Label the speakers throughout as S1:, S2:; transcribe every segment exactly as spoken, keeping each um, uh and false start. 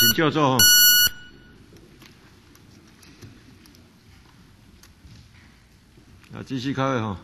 S1: 请教座。啊，继续开会哈。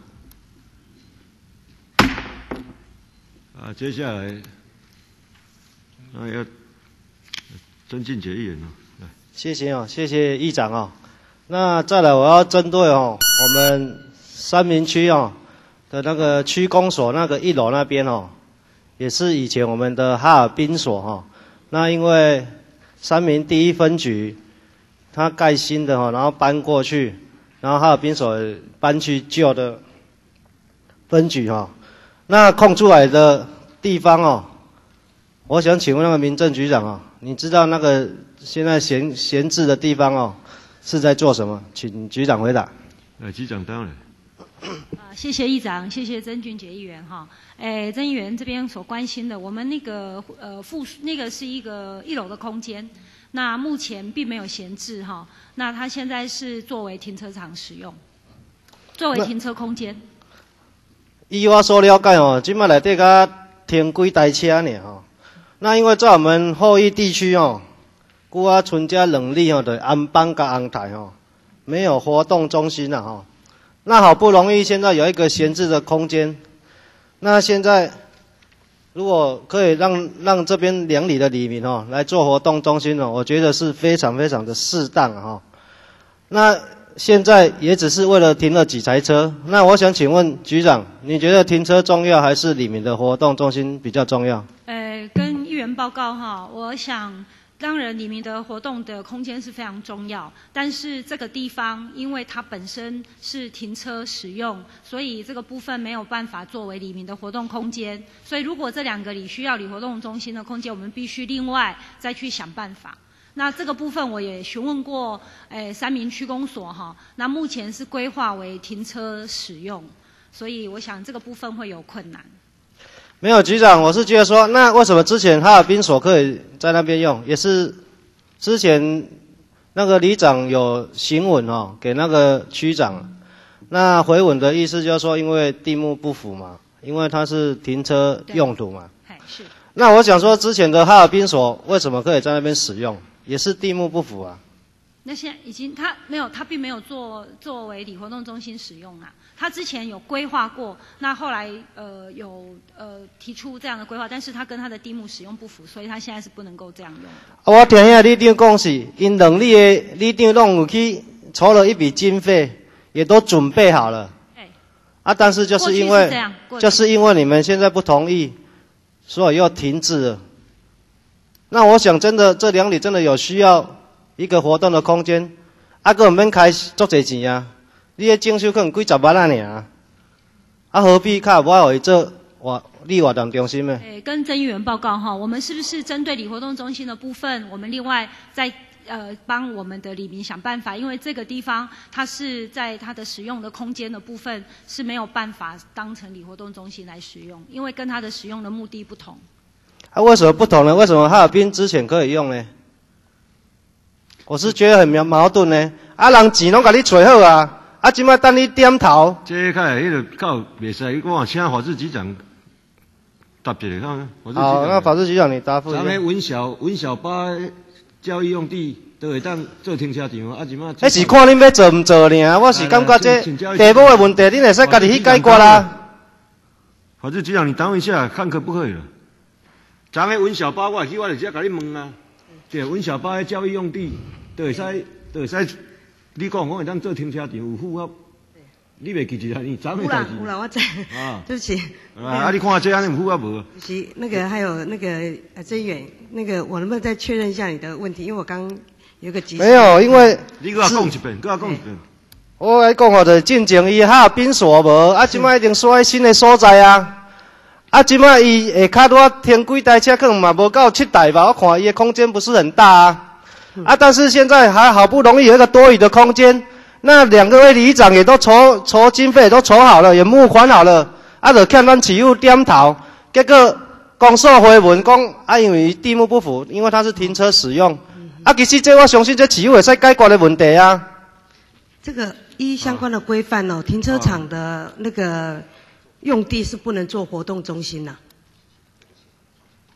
S1: 啊，接下来，那要曾俊杰议员哦，来。
S2: 谢谢哦，谢谢议长哦。那再来，我要针对哦，我们三民区哦的那个区公所那个一楼那边哦，也是以前我们的哈尔滨所哈、哦。那因为三民第一分局，它盖新的哈，然后搬过去，然后哈尔滨所搬去旧的分局哈。那空出来的地方哦，我想请问那个民政局长哦，你知道那个现在闲闲置的地方哦？是在做什么？请局长回答。
S1: 呃，局长当然。
S3: 啊，谢谢议长，谢谢曾俊杰议员哈。诶，曾议员这边所关心的，我们那个呃附那个是一个一楼的空间，那目前并没有闲置哈。那它现在是作为停车场使用，作为停车空间。
S2: 依我所了解哦，今麦内底甲停几台车呢吼。那因为在我们后裔地区哦。古啊，村家冷力哦的安邦跟安台哦，没有活动中心了哈。那好不容易现在有一个闲置的空间，那现在如果可以让让这边两里的里民哦来做活动中心哦，我觉得是非常非常的适当哈。那现在也只是为了停了几台车，那我想请问局长，你觉得停车重要还是里民的活动中心比较重要？
S3: 呃，跟议员报告哈，我想。当然，里面的活动的空间是非常重要，但是这个地方因为它本身是停车使用，所以这个部分没有办法作为里面的活动空间。所以，如果这两个里需要里活动中心的空间，我们必须另外再去想办法。那这个部分我也询问过，诶，三民区公所哈，那目前是规划为停车使用，所以我想这个部分会有困难。
S2: 没有，局长，我是觉得说，那为什么之前哈尔滨所可以在那边用，也是之前那个里长有行文哦，给那个区长，那回文的意思就是说，因为地目不符嘛，因为它是停车用途嘛。
S3: 是。
S2: 那我想说，之前的哈尔滨所为什么可以在那边使用，也是地目不符啊。
S3: 那现在已经，他没有，他并没有做作为里活动中心使用啊。他之前有规划过，那后来呃有呃提出这样的规划，但是他跟他的地目使用不符，所以他现在是不能够这样用的。
S2: 我听遐里长讲是，因两里的里长拢有去筹了一笔经费，也都准备好了。哎。啊，但是就是因为是就是因为你们现在不同意，所以又停滞了。那我想，真的这两里真的有需要一个活动的空间，啊，个唔免开足侪钱啊！你迄征收可能几十万啊尔，啊，何必卡无爱做活立活动中心呢？
S3: 诶，跟曾议员报告哈，我们是不是针对里活动中心的部分，我们另外再呃帮我们的里民想办法？因为这个地方它是在它的使用的空间的部分是没有办法当成里活动中心来使用，因为跟它的使用的目的不同。
S2: 啊，为什么不同呢？为什么哈尔滨之前可以用呢？我是觉得很矛矛盾呢。啊，人钱拢甲你找好啊。啊，即摆等你点头。
S1: 这开来迄个到袂使，我请法制局长答一下，看。
S2: 好，那法制局长你答复一下。
S1: 咱个文小文小巴交易用地都会当做停车场，啊，即摆。
S2: 迄是看恁要做唔做尔，我是感觉这地方的问题，恁会使家己去解决啦。
S1: 法制局长，你等一下，看可不可以了？咱个文小巴，我去我就直接甲你问啊。这文小巴的交易用地都会使，都会使。你讲我会当做停车场有符合？你袂记住啊？你昨天代志。
S4: 有啦，我知。啊，对不起。
S1: 啊，啊，你看这样有符合无？
S4: 是那个还有那个呃曾议员，那个我能不能再确认一下你的问题？因为我刚有个急。
S2: 没有，因为
S1: 你给我讲一遍，给我讲一遍。
S2: 我来讲吼，就是进前伊哈尔滨所无，啊，即摆一定选新的所在啊。啊，即摆伊下骹拄停几台车，可能嘛无到七台吧？我看伊的空间不是很大啊。啊！但是现在还好不容易有一个多余的空间，那两个位里长也都筹筹经费，都筹好了，也募款好了，啊，就看咱市府点头，结果公所回文讲，啊，因为地目不符，因为它是停车使用，啊，其实这我相信这市府会使解决的问题啊。
S4: 这个依相关的规范哦，停车场的那个用地是不能做活动中心呐、啊。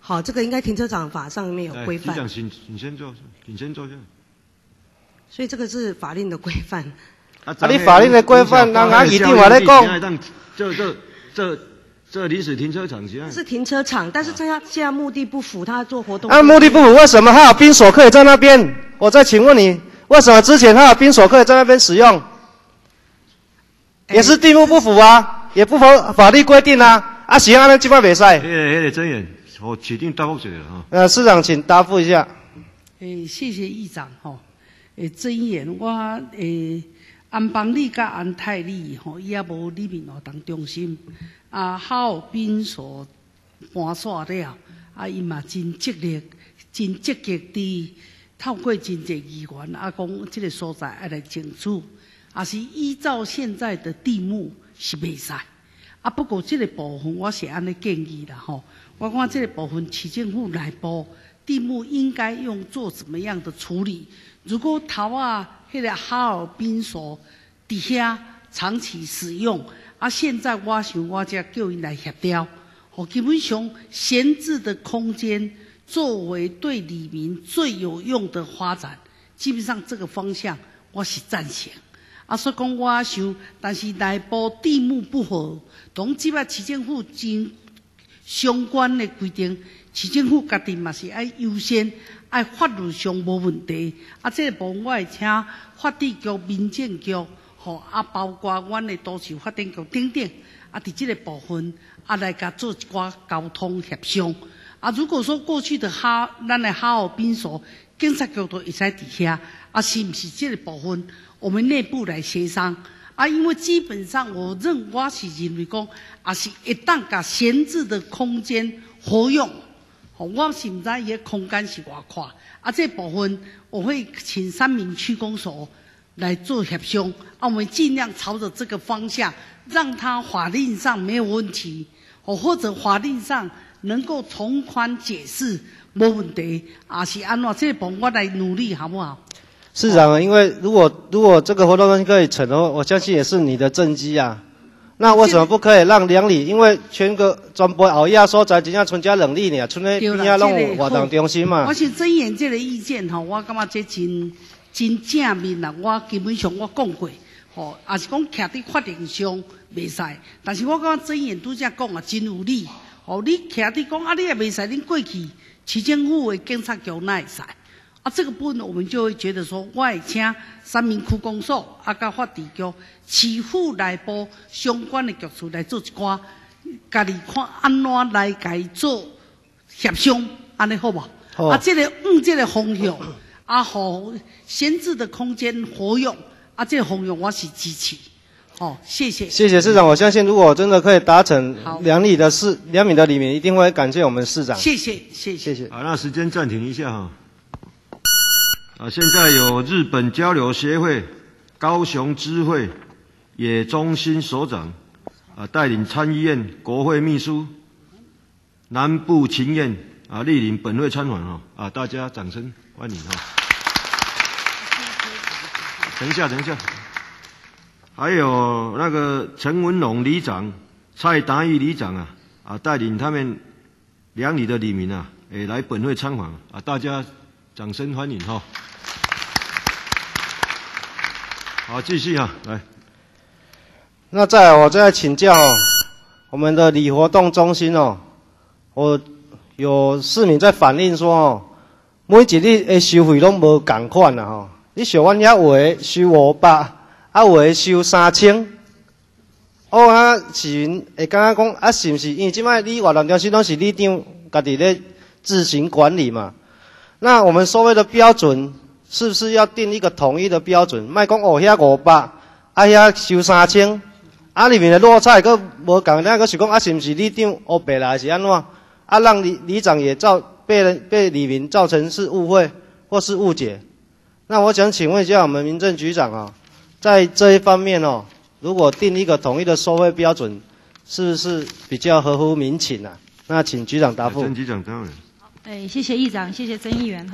S4: 好，这个应该停车场法上面有规范。
S1: 局长，请请先坐，请先坐下。
S4: 所以这个是法令的规范。
S1: 啊，
S2: 啊，你法令的规范，人家一定话咧讲。
S1: 这这这这临时停车场是啊。
S4: 是停车场，但是这样现在目的不符，他做活动。
S2: 啊，目的不符，为什么还有宾所可以在那边？我再请问你，为什么之前还有宾所可以在那边使用？也是地目不符啊，也不符法律规定啊。啊，是安尼，基本袂使。
S1: 迄个迄个真言，我指定答复一下哈。
S2: 呃，市长，请答复一下。
S5: 诶，谢谢议长吼。诶，真言我诶。安邦里甲安泰里吼，伊也无里面活动中心，啊，好宾所搬煞了，啊，伊嘛真积极，真积极地透过真济议员啊，讲即个所在爱来争取，啊是依照现在的地目是袂使，啊不过即个部分我是安尼建议啦吼，我看即个部分市政府内部地目应该用做怎么样的处理？如果头啊。迄个哈尔滨所底下长期使用，啊，现在我想我才叫因来协调，哦，基本上闲置的空间作为对里民最有用的发展，基本上这个方向我是赞成。啊，所以讲我想，但是内部地目不合，同即摆市政府真相关的规定，市政府家己嘛是爱优先。爱法律上无问题，啊，这个部分我会请法制局、民政局，吼，啊，包括阮的都市发展局等等，啊，伫这个部分啊来甲做一寡交通协商。啊，如果说过去的哈，咱的哈尔滨所警察局都会使伫遐，啊，是不是这个部分我们内部来协商？啊，因为基本上我认我是认为讲，啊是一旦甲闲置的空间活用。我是唔知伊个空间是偌宽，啊，这部分我会请三民区公所来做协商，啊，我们尽量朝着这个方向，让它法令上没有问题，哦，或者法令上能够从宽解释，没问题，啊是安怎？这部分我来努力，好不好？
S2: 市长，因为如果如果这个活动中心可以成的话，我相信也是你的政绩啊。那为什么不可以让两里？因为全个全部后亚所在，真正存家两里呢，村咧边仔拢有活动中心嘛。
S5: 我是睁眼这个意见吼，我感觉这真真正面啦。我基本上我讲过，吼，也是讲徛伫法定上袂使。但是我感觉睁眼拄则讲啊，真有理。吼，你徛伫讲啊，你也袂使，恁过去市政府的警察局哪会使？啊，这个部分我们就会觉得说，我会请三民区公所啊，甲法制局、市府内部相关的局处来做一寡，家己看安怎来甲伊做协商，安尼好无？
S2: 好
S5: 啊，这个用这个方向，啊，好闲置的空间活用，啊，这个方向我是支持。哦，谢谢。
S2: 谢谢市长，我相信如果真的可以达成两里的市两米的里面，一定会感谢我们市长。
S5: 谢谢，谢谢，
S2: 谢谢。
S1: 好，那时间暂停一下哈。啊，现在有日本交流协会高雄支会野中心所长啊，带领参议院国会秘书南部勤燕啊莅临本会参访哈啊，大家掌声欢迎哈。等一下，等一下，还有那个陈文龙里长、蔡达义里长啊啊，带领他们两里的里民啊，也来本会参访啊，大家掌声欢迎哈。好，继续啊，来。
S2: 那再来，我再请教哦，我们的里活动中心哦，我有市民在反映说哦，每一日的收费拢无共款啦吼。你像阮遐有诶收五百，啊有诶收三千。我啊市民会感觉讲啊，是毋是因为即摆你活动中心拢是里长家己咧自行管理嘛？那我们收费的标准是不是要定一个统一的标准？莫讲哦遐五百，啊遐收三千，啊里面的落差佫无共，咱佫是讲啊是毋是里长黑白啦，还是安怎？啊让里里长也造被人被里民造成是误会或是误解。那我想请问一下我们民政局长啊，在这一方面哦，如果定一个统一的收费标准，是不是比较合乎民情啊？那请局长答复。
S1: 曾局长当然。
S3: 哎，谢谢议长，谢谢曾议员哈。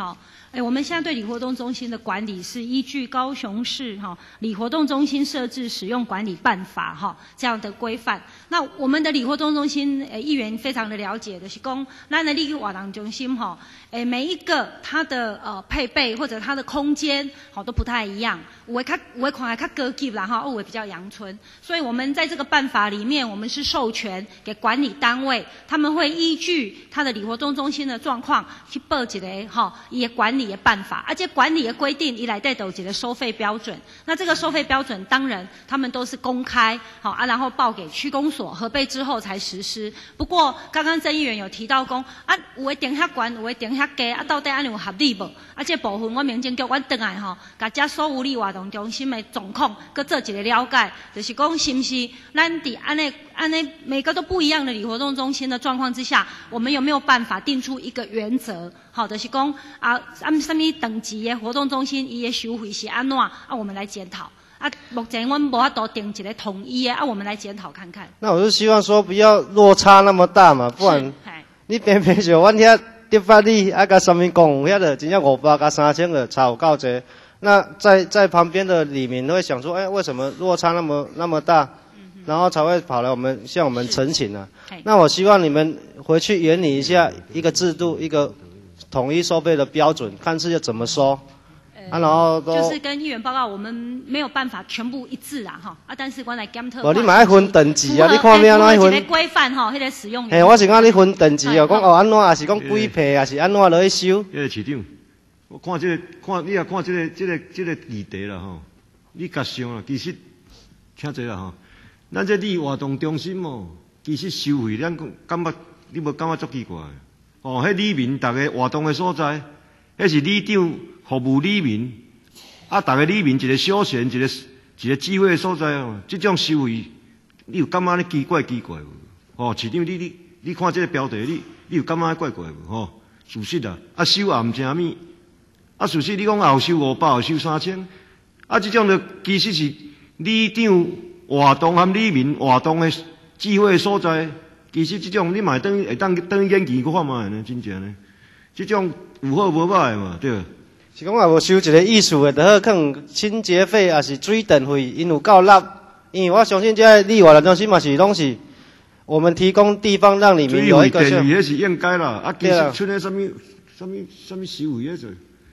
S3: 哎，我们现在对里活动中心的管理是依据高雄市哈里活动中心设置使用管理办法哈这样的规范。那我们的里活动中心，诶，议员非常的了解的是讲，咱的里活动中心哈，诶，每一个它的呃配备或者它的空间好都不太一样，有的较有的看来较高级啦哈，有的比较阳春。所以我们在这个办法里面，我们是授权给管理单位，他们会依据它的里活动中心的状况去报一个哈伊的管理的办法，而且管理的规定以来带有一个收费标准。那这个收费标准当然他们都是公开好啊，然后报给区公所核备之后才实施。不过刚刚曾议员有提到讲啊，有的定遐悬，有的定遐低啊，到底安尼有合理无？啊，这部分我民政局我转来吼，甲这所有里活动中心的状况，搁做一个了解，就是讲是不是咱伫安尼安尼每个都不一样的里活动中心的状况之下，我们有没有办法定出一个原则？好，就是讲啊，按什么等级的活动中心，伊的收费是安怎啊？我们来检讨。啊，目前我们无法度定一个统一的啊，我们来检讨看看。
S2: 那我就希望说不要落差那么大嘛，不然你偏偏就阮遐执法里啊，甲什么讲，遐的真正五百甲三千的差有够多。那在在旁边的里民会想说，哎、欸，为什么落差那么那么大？嗯、然后才会跑来我们向我们陈情啊。那我希望你们回去研拟一下一个制度，一个统一收费的标准，看是要怎么收。啊，然后都
S3: 就是跟议员报告，我们没有办法全部一致啦，哈啊，但是我来检讨。
S2: 哦，你嘛爱分等级啊，你看咩安怎分？
S3: 一个规范吼，迄个使用。
S2: 嘿，我是讲你分等级哦，讲哦安怎，也是讲几倍，也是安怎落去收。
S1: 迄个市长，我看这个，看你也看这个，这个，这个议题啦吼，你甲想啦，其实听者啦吼，咱这里活动中心哦，其实收费咱感觉你无感觉足奇怪？哦，迄里面逐个活动的所在，迄是里长。服务里民，啊，逐个里民一个休闲，一个一个聚会的所在哦，这种收费，你有感觉你奇怪奇怪无？哦，市长你你你看这个标题，你你有感觉怪怪无？吼、哦，事实啊，啊收也毋正物，啊事实你讲后收五百，后收三千，啊这种的其实是里长活动和里民活动的聚会的所在，其实这种你嘛会当会当当演技去看嘛呢，真正呢，这种有好无歹嘛，对。
S2: 是讲也无收一个艺术的，就好可清洁费也是水电费，因有够纳。因为我相信这里活动中心嘛是拢是我们提供地方让里民有一个。
S1: 水费、电费那是应该啦，啊，其实出那什么什么什么收费那做。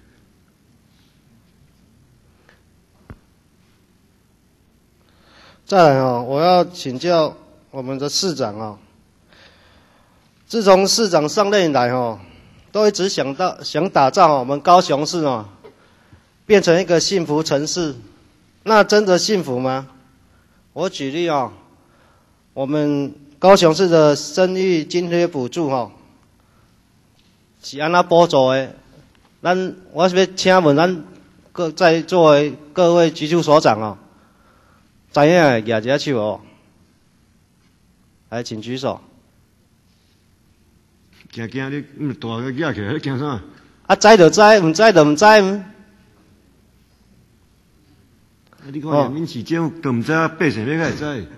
S2: 再来哦，我要请教我们的市长哦。自从市长上任以来哦。都一直想到想打造我们高雄市哦，变成一个幸福城市，那真的幸福吗？我举例哦，我们高雄市的生育津贴补助哦，是安那补助的？咱我是要请问咱各在座的各位局处所长哦，知影的举一下手哦，来，请举手。
S1: 惊惊你，嗯，大个举起来，你惊啥？
S2: 啊，知就知，唔知就唔知。啊，
S1: 你看人民市长都唔知，百姓要会知。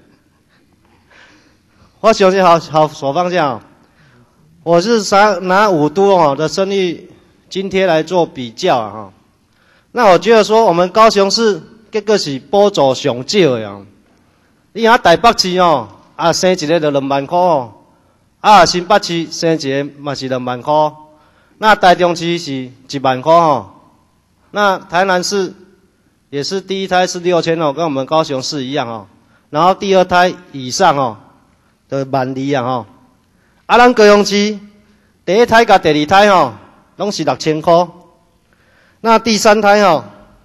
S2: 我相信好好所方向、哦，我是拿拿五都哦的生育津贴来做比较啊哈。那我觉得说，我们高雄市结果是补助上少的啊。你看台北市哦，啊生一个就两万块哦。啊，新北市生一个嘛是两万块，那台中市是一万块哦，那台南市也是第一胎是六千哦，跟我们高雄市一样哦，然后第二胎以上哦，就万二啊哦，啊，咱高雄市第一胎甲第二胎哦，拢是六千块，那第三胎哦，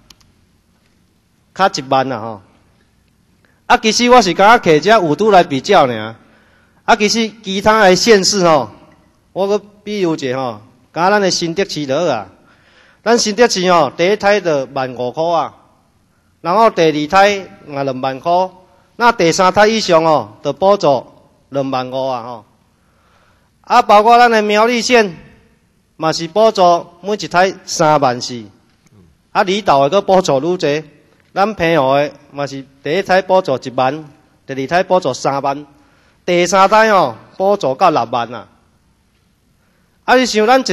S2: 较一万啊吼，啊，其实我是感觉摕这五都来比较呢。啊，其实其他的县市吼，我搁比如一下吼，甲咱的新竹市就好啊。咱新竹市吼，第一胎就万五块啊，然后第二胎也两万块，那第三胎以上哦，就补助两万五啊吼。啊，包括咱的苗栗县，嘛是补助每一胎三万四。啊，离岛的搁补助愈济，咱平湖的嘛是第一胎补助一万，第二胎补助三万。第三胎哦，补助到六万啊！啊，你想咱一个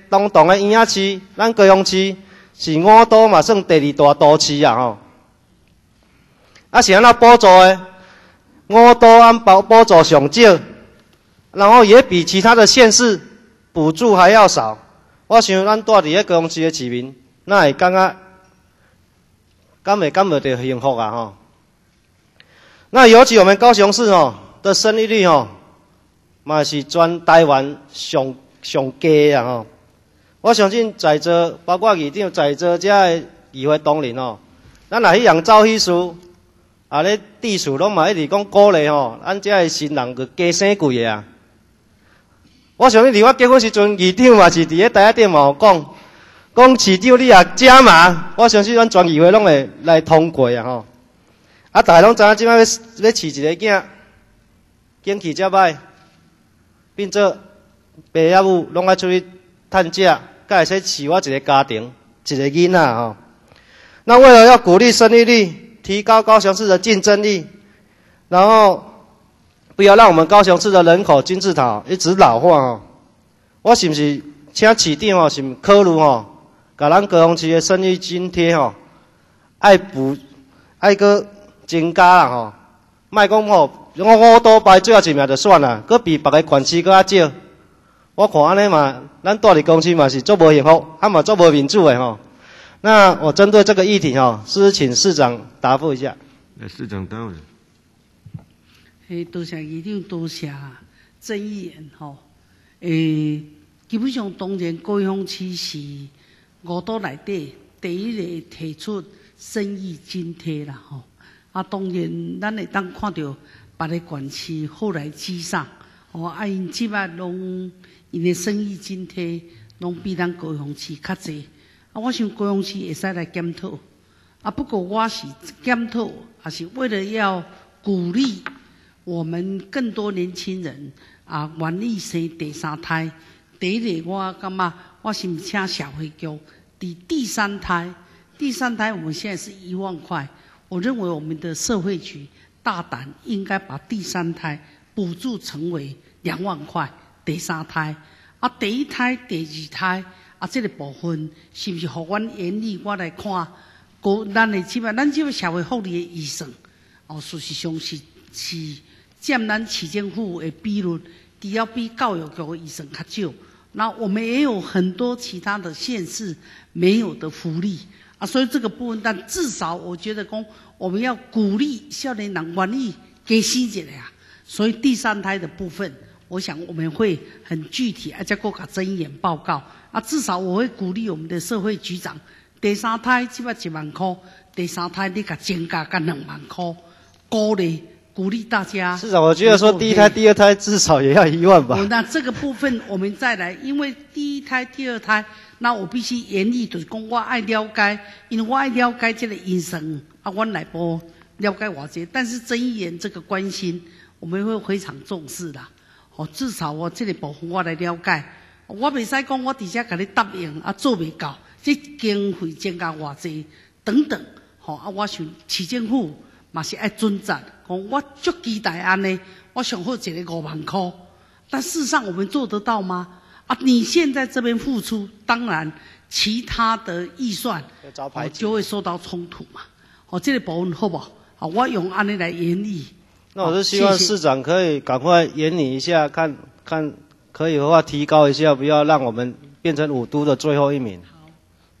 S2: 东东的园仔市，咱高雄市是五都嘛算第二大都市啊吼。啊是安怎补助的？五都安补补助上少，然后也比其他的县市补助还要少。我想咱住伫咧高雄市的市民，那会感觉感会感觉到幸福啊吼。那尤其我们高雄市哦的生育率哦，嘛是全台湾上上低啊吼。我相信在座包括议长在座遮的议会同仁哦，咱若去养走迄事，啊咧地处拢嘛一直讲鼓励吼，咱遮的新人去加生几个啊。我相信伫我结婚时阵，议长嘛是伫咧台仔顶嘛有讲，讲市长你也加码，我相信咱全议会拢会来通过啊吼。啊，大家拢知影即摆要要饲一个囝，经济才歹，变做爸仔母拢爱出去趁食，才会使饲我一个家庭，一个囡仔吼。那为了要鼓励生育率，提高高雄市的竞争力，然后不要让我们高雄市的人口金字塔一直老化哦，我是不是请市长哦，是不是考虑哦，甲咱高雄市的生育津贴哦，爱补爱个。增加啦吼，莫讲吼，我五都排最后一名就算啦，佮比别个县市佮较少。我看安尼嘛，咱住伫公司嘛是足无幸福，啊嘛足无民主的吼。那我针对这个议题吼，是不是请市长答复一下？
S1: 来，市长答复。
S5: 诶，多谢议长，多谢郑议员吼。诶，基本上当然高雄市是五都内底第一个提出生育津贴啦吼。啊，当然，咱会当看到别个县市后来居上，哦，啊，因即摆拢因的生育津贴拢比咱高雄市较济。啊，我想高雄市会使来检讨。啊，不过我是检讨，也是为了要鼓励我们更多年轻人啊，愿意生第三胎。第一个，我感觉我是请社会局伫第三胎，第三胎我们现在是一万块。我认为我们的社会局大胆应该把第三胎补助成为两万块，第三胎啊，第一胎、第二胎啊，这个部分是不是互阮严厉我来看？国咱的即摆，咱即摆社会福利的预算哦，事实上是是占咱市政府的比率，只要比教育局的预算较少。那我们也有很多其他的县市没有的福利。啊，所以这个部分，但至少我觉得讲，我们要鼓励少年人愿意加生一个啊。所以第三胎的部分，我想我们会很具体，而且各个睁眼报告啊。至少我会鼓励我们的社会局长，第三胎只要一万块，第三胎你给增加个两万块，鼓励鼓励大家。
S2: 市长，我觉得说第一胎、第二胎至少也要一万吧。
S5: 那这个部分我们再来，因为第一胎、第二胎。那我必须严厉，就是讲我爱了解，因为我爱了解这个医生啊，我内部了解我这，但是郑议员这个关心，我们会非常重视的。哦，至少我这个部分我来了解，我袂使讲我直接给你答应啊，做袂到，这经费增加偌济等等。吼、哦、啊，我想市政府嘛是爱尊责，讲我足期待安尼，我上好一个五万块，但事实上我们做得到吗？啊，你现在这边付出，当然其他的预算哦就会受到冲突嘛。哦，这个部分好不好？好，我用安尼来严厉。
S2: 那我是希望市长可以赶快研拟一下，看看可以的话提高一下，不要让我们变成五都的最后一名。
S5: 好。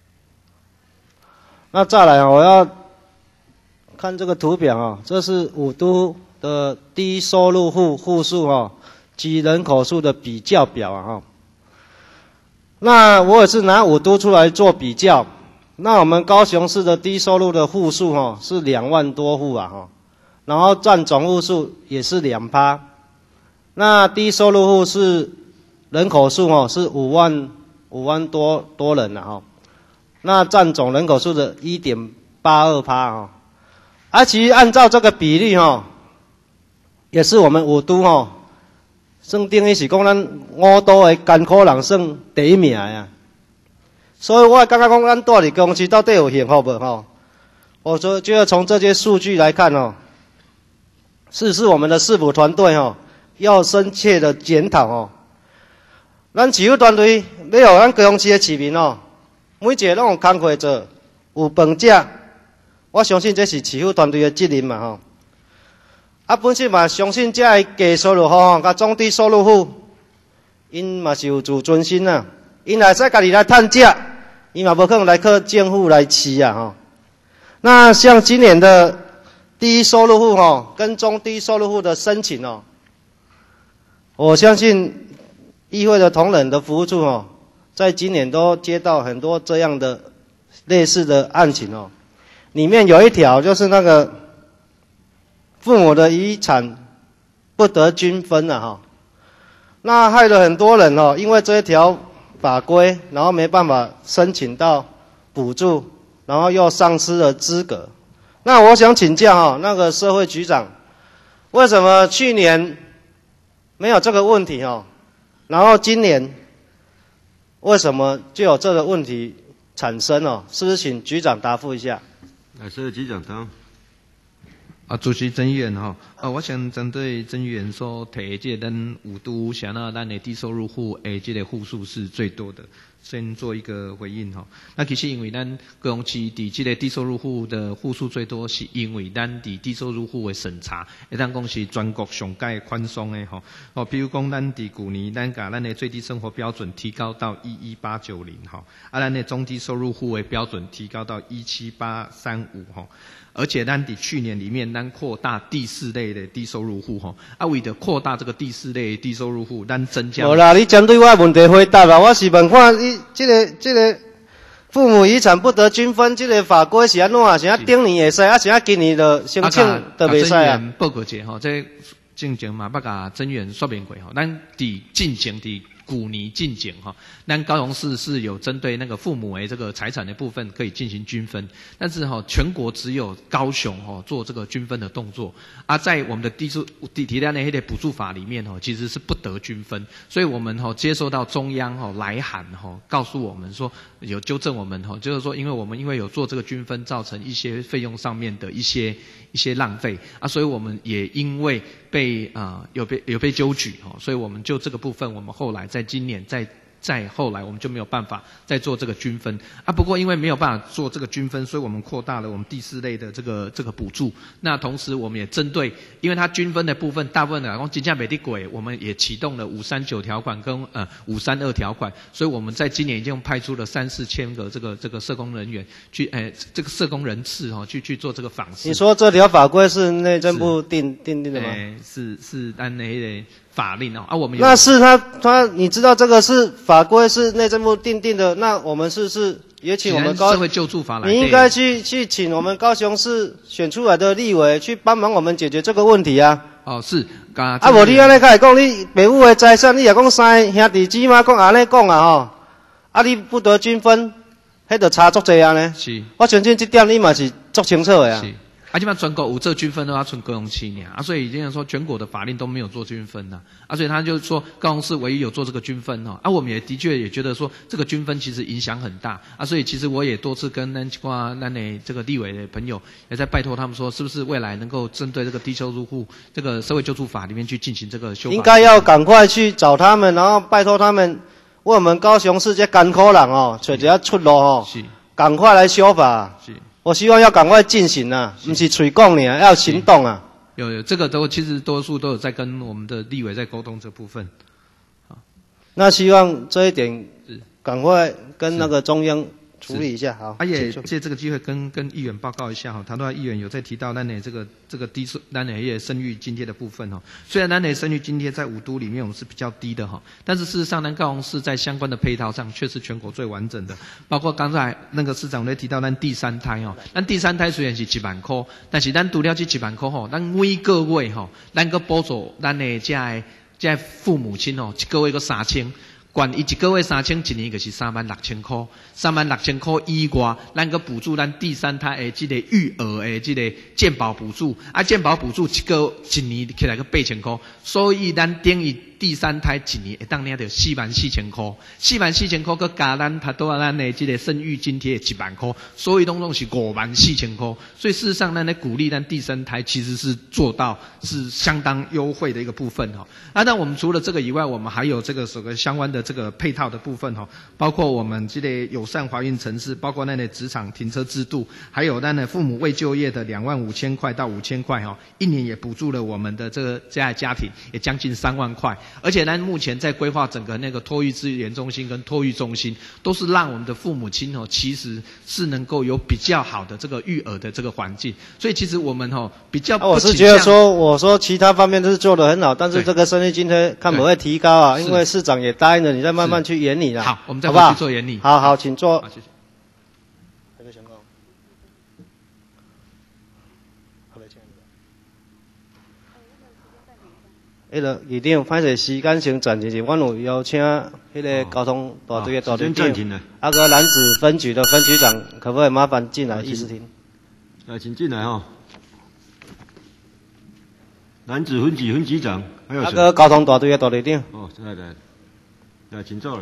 S2: 那再来啊，我要看这个图表啊，这是五都的低收入户户数啊及人口数的比较表啊哈。那我也是拿五都出来做比较，那我们高雄市的低收入的户数哈是两万多户啊哈，然后占总户数也是两趴，那低收入户是人口数哈是五万五万多多人了哈，那占总人口数的一点八二趴哈，啊其实按照这个比例哈，也是我们五都哈。算等于是讲咱五都的艰苦人算第一名呀，所以我感觉讲咱住伫公司到底有幸福无吼？我说觉得从这些数据来看哦，是是我们的市府团队哦要深切的检讨哦。 咱市府团队要互咱高雄市的市民哦，每一个拢有工课做，有饭食。我相信这是市府团队的责任嘛吼。啊，本身嘛相信这个低收入户吼，甲中低收入户，因嘛是有自尊心啊，因来使家己来趁食，因嘛无可能来靠政府来饲啊吼。那像今年的低收入户吼，跟中低收入户的申请哦，我相信议会的同仁的服务处哦，在今年都接到很多这样的类似的案情哦。里面有一条就是那个父母的遗产不得均分啊哈，那害了很多人哦，因为这一条法规，然后没办法申请到补助，然后又丧失了资格。那我想请教哈，那个社会局长，为什么去年没有这个问题哦？然后今年为什么就有这个问题产生哦？是不是请局长答复一下？
S1: 来，社会局长答。
S6: 啊，主席曾议员哈，啊，我想针对曾议员所提这个咱五都想到咱的低收入户诶，这个户数是最多的，先做一个回应哈。那其实因为咱高雄市伫这个低收入户的户数最多，是因为咱伫低收入户的审查，会当讲是全国上界宽松的吼。哦，比如讲咱伫去年，咱把咱的最低生活标准提高到一一八九零哈，啊，咱的中低收入户的标准提高到一七八三五哈。而且咱伫去年里面，咱扩大第四类的低收入户吼，啊，为了扩大这个第四类低收入户，咱增加。
S2: 无啦，你针对我的问题回答啦，我是问看你这个这个父母遗产不得均分，这个法规是安怎？是啊，顶年会使，啊是啊今年就申请就袂使啊。
S6: 报告者吼，这进前嘛，捌甲曾员说明过吼，咱伫进前伫。古尼进检哈，那高雄市是有针对那个父母诶这个财产的部分可以进行均分，但是哈全国只有高雄哈做这个均分的动作啊，在我们的低数提提到那些的补助法里面哈，其实是不得均分，所以我们哈接收到中央哈来函哈，告诉我们说有纠正我们哈，就是说因为我们因为有做这个均分，造成一些费用上面的一些一些浪费啊，所以我们也因为被啊、呃、有被有被纠举哈，所以我们就这个部分，我们后来在今年在再后来我们就没有办法再做这个均分啊。不过因为没有办法做这个均分，所以我们扩大了我们第四类的这个这个补助。那同时我们也针对，因为它均分的部分大部分的讲金价美的鬼，我们也启动了五三九条款跟呃五三二条款，所以我们在今年已经派出了三四千个这个这个社工人员去，呃这个社工人次哈、哦、去去做这个访视。
S2: 你说这条法规是内政部定定定的吗？
S6: 哎，是是按那个法令哦啊，我们有
S2: 那是他他你知道这个是法规是内政部定定的，那我们是不是也请我们高
S6: 社会救助法来？
S2: 你应该去去请我们高雄市选出来的立委去帮忙我们解决这个问题啊。
S6: 哦，是，啊，
S2: 啊，无你安尼开讲，你父母的财产，你也讲三兄弟姊妹讲安尼讲啊吼，啊，你不得均分，迄就差足济啊呢。
S6: 是，
S2: 我相信这点你嘛是足清楚的啊。
S6: 是。啊，基本上全国有做均分的话，存高雄七年啊，所以这样说全国的法令都没有做均分呐、啊，啊，所以他就说高雄市唯一有做这个均分哦，啊，我们也的确也觉得说这个均分其实影响很大啊，所以其实我也多次跟咱挂咱的这个立委的朋友也在拜托他们说，是不是未来能够针对这个低收入户这个社会救助法里面去进行这个修法？
S2: 应该要赶快去找他们，然后拜托他们为我们高雄市这艰苦人哦，找一下出路哦，是，赶快来修法。是。我希望要赶快进行啊，不是嘴讲呢，要行动啊。
S6: 有有这个都其实多数都有在跟我们的立委在沟通这部分。好，
S2: 那希望这一点赶快跟那个中央处理一下。好，
S6: 啊也借这个机会跟跟议员报告一下哈，谈到议员有在提到咱的这个这个低收咱的也生育津贴的部分哈。虽然咱的生育津贴在五都里面我们是比较低的哈，但是事实上咱高雄市在相关的配套上却是全国最完整的。包括刚才那个市长在提到咱第三胎哦，咱第三胎虽然是一万块，但是咱除了这一万块吼，咱每个月吼，咱个补助咱的这个这父母亲哦，一个月个三千。管伊一个月三千，一年就是三万六千块。三万六千块以外，咱个补助咱第三胎的这个育儿的这个健保补助，啊，健保补助一个一年起来个八千块，所以咱等于第三胎一年会当领到四万四千块，四万四千块佮加咱他多咱的这个生育津贴一万块，所以拢拢是五万四千块。所以事实上，咱来鼓励咱第三胎其实是做到是相当优惠的一个部分哈。啊，那我们除了这个以外，我们还有这个所谓相关的。 这个配套的部分哈，包括我们这类友善怀孕城市，包括那类职场停车制度，还有那类父母未就业的两万五千块到五千块哈，一年也补助了我们的这个这样家庭也将近三万块，而且呢，目前在规划整个那个托育资源中心跟托育中心，都是让我们的父母亲哦，其实是能够有比较好的这个育儿的这个环境，所以其实我们哦比较不倾向。
S2: 我是觉得说，我说其他方面都是做得很好，但是这个生育津贴看不会提高啊，因为市长也答应了，你再慢慢去研拟啦。
S6: 好，我们再
S2: 回
S6: 去做研拟。
S2: 好好，请坐。
S6: 好，谢谢。
S2: 迄个议长，歹势时间先暂停一下，阮有邀请迄个交通大队的大队长，啊个男子分局的分局长，可不可以麻烦进来议事厅？
S1: 来，请进来哈。男子分局分局长，还有谁？
S2: 啊个交通大队的大队长。
S1: 哦，来来，来，请坐来。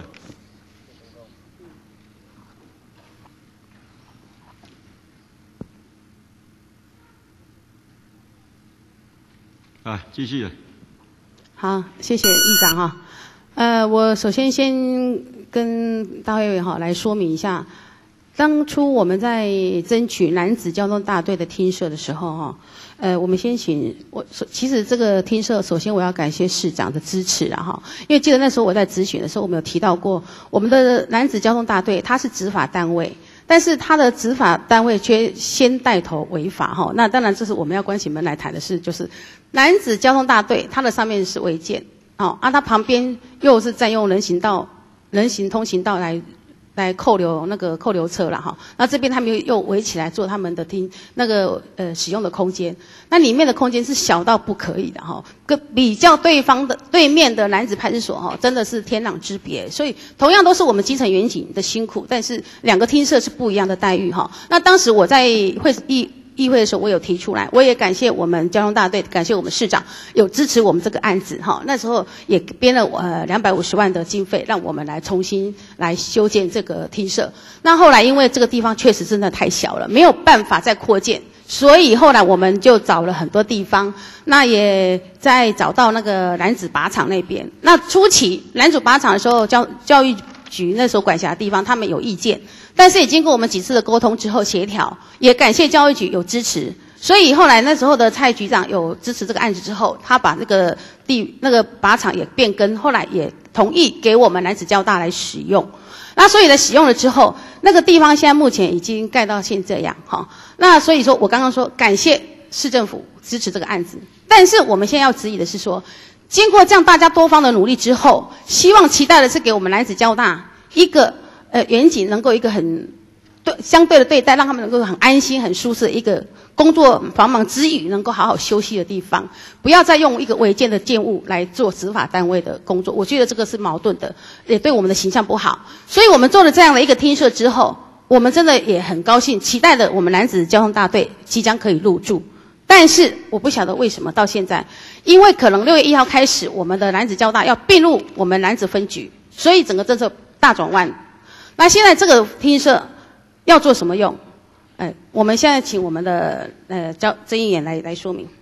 S1: 啊，继续了。
S7: 好，谢谢议长哈。呃，我首先先跟大会委哈来说明一下，当初我们在争取男子交通大队的厅舍的时候哈，呃，我们先请我，其实这个厅舍首先我要感谢市长的支持啊哈，因为记得那时候我在咨询的时候，我们有提到过，我们的男子交通大队它是执法单位。但是他的执法单位却先带头违法哈，那当然这是我们要关起门来谈的事，就是男子交通大队，它的上面是违建，哦，啊，它旁边又是占用人行道、人行通行道来来扣留那个扣留车了哈，那这边他们又又围起来做他们的厅那个呃使用的空间，那里面的空间是小到不可以的哈，跟比较对方的对面的男子派出所哈，真的是天壤之别。所以同样都是我们基层员警的辛苦，但是两个厅舍是不一样的待遇哈。那当时我在会议。议会的时候，我有提出来，我也感谢我们交通大队，感谢我们市长有支持我们这个案子哈。那时候也编了呃两百五十万的经费，让我们来重新来修建这个厅舍。那后来因为这个地方确实真的太小了，没有办法再扩建，所以后来我们就找了很多地方，那也在找到那个男子靶场那边。那初期男子靶场的时候，教教育局那时候管辖的地方，他们有意见。但是也经过我们几次的沟通之后协调，也感谢教育局有支持，所以后来那时候的蔡局长有支持这个案子之后，他把那个地那个靶场也变更，后来也同意给我们男子交大来使用。那所以呢，使用了之后，那个地方现在目前已经盖到现这样哈。那所以说我刚刚说感谢市政府支持这个案子，但是我们现在要质疑的是说，经过这样大家多方的努力之后，希望期待的是给我们男子交大一个。呃，远景能够一个很对相对的对待，让他们能够很安心、很舒适的一个工作繁忙之余，能够好好休息的地方，不要再用一个违建的建物来做执法单位的工作。我觉得这个是矛盾的，也对我们的形象不好。所以我们做了这样的一个厅舍之后，我们真的也很高兴，期待的我们男子交通大队即将可以入驻。但是我不晓得为什么到现在，因为可能六月一号开始，我们的男子交大要并入我们男子分局，所以整个政策大转弯。那现在这个厅舍要做什么用？哎，我们现在请我们的呃交曾议员来来说明。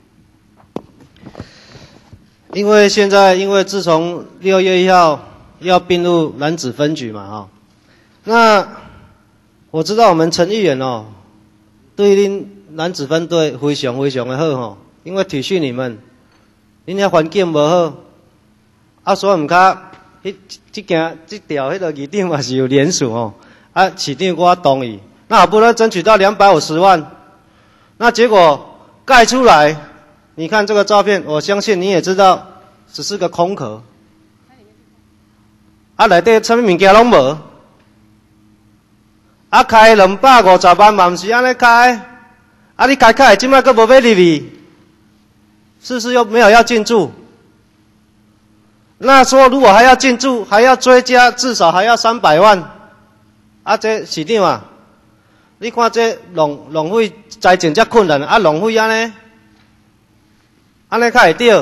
S2: 因为现在因为自从六月一号要并入男子分局嘛哈、哦，那我知道我们陈议员哦，对恁男子分队非常非常的好吼，因为体恤你们，恁遐环境无好，啊所以唔较。迄即件即条迄个议长嘛是有联署哦，啊市长我同意，那好不容易争取到两百五十万，那结果盖出来，你看这个照片，我相信你也知道，只是个空壳，啊内底什么物件拢无，啊开两百五十万嘛毋是安尼开，啊你开开即摆佫无要入去，是不是又没有要进驻？那说如果还要进驻，还要追加，至少还要三百万。啊，这市长啊，你看这浪浪费财政遮困难，啊浪费安尼，安尼较会对。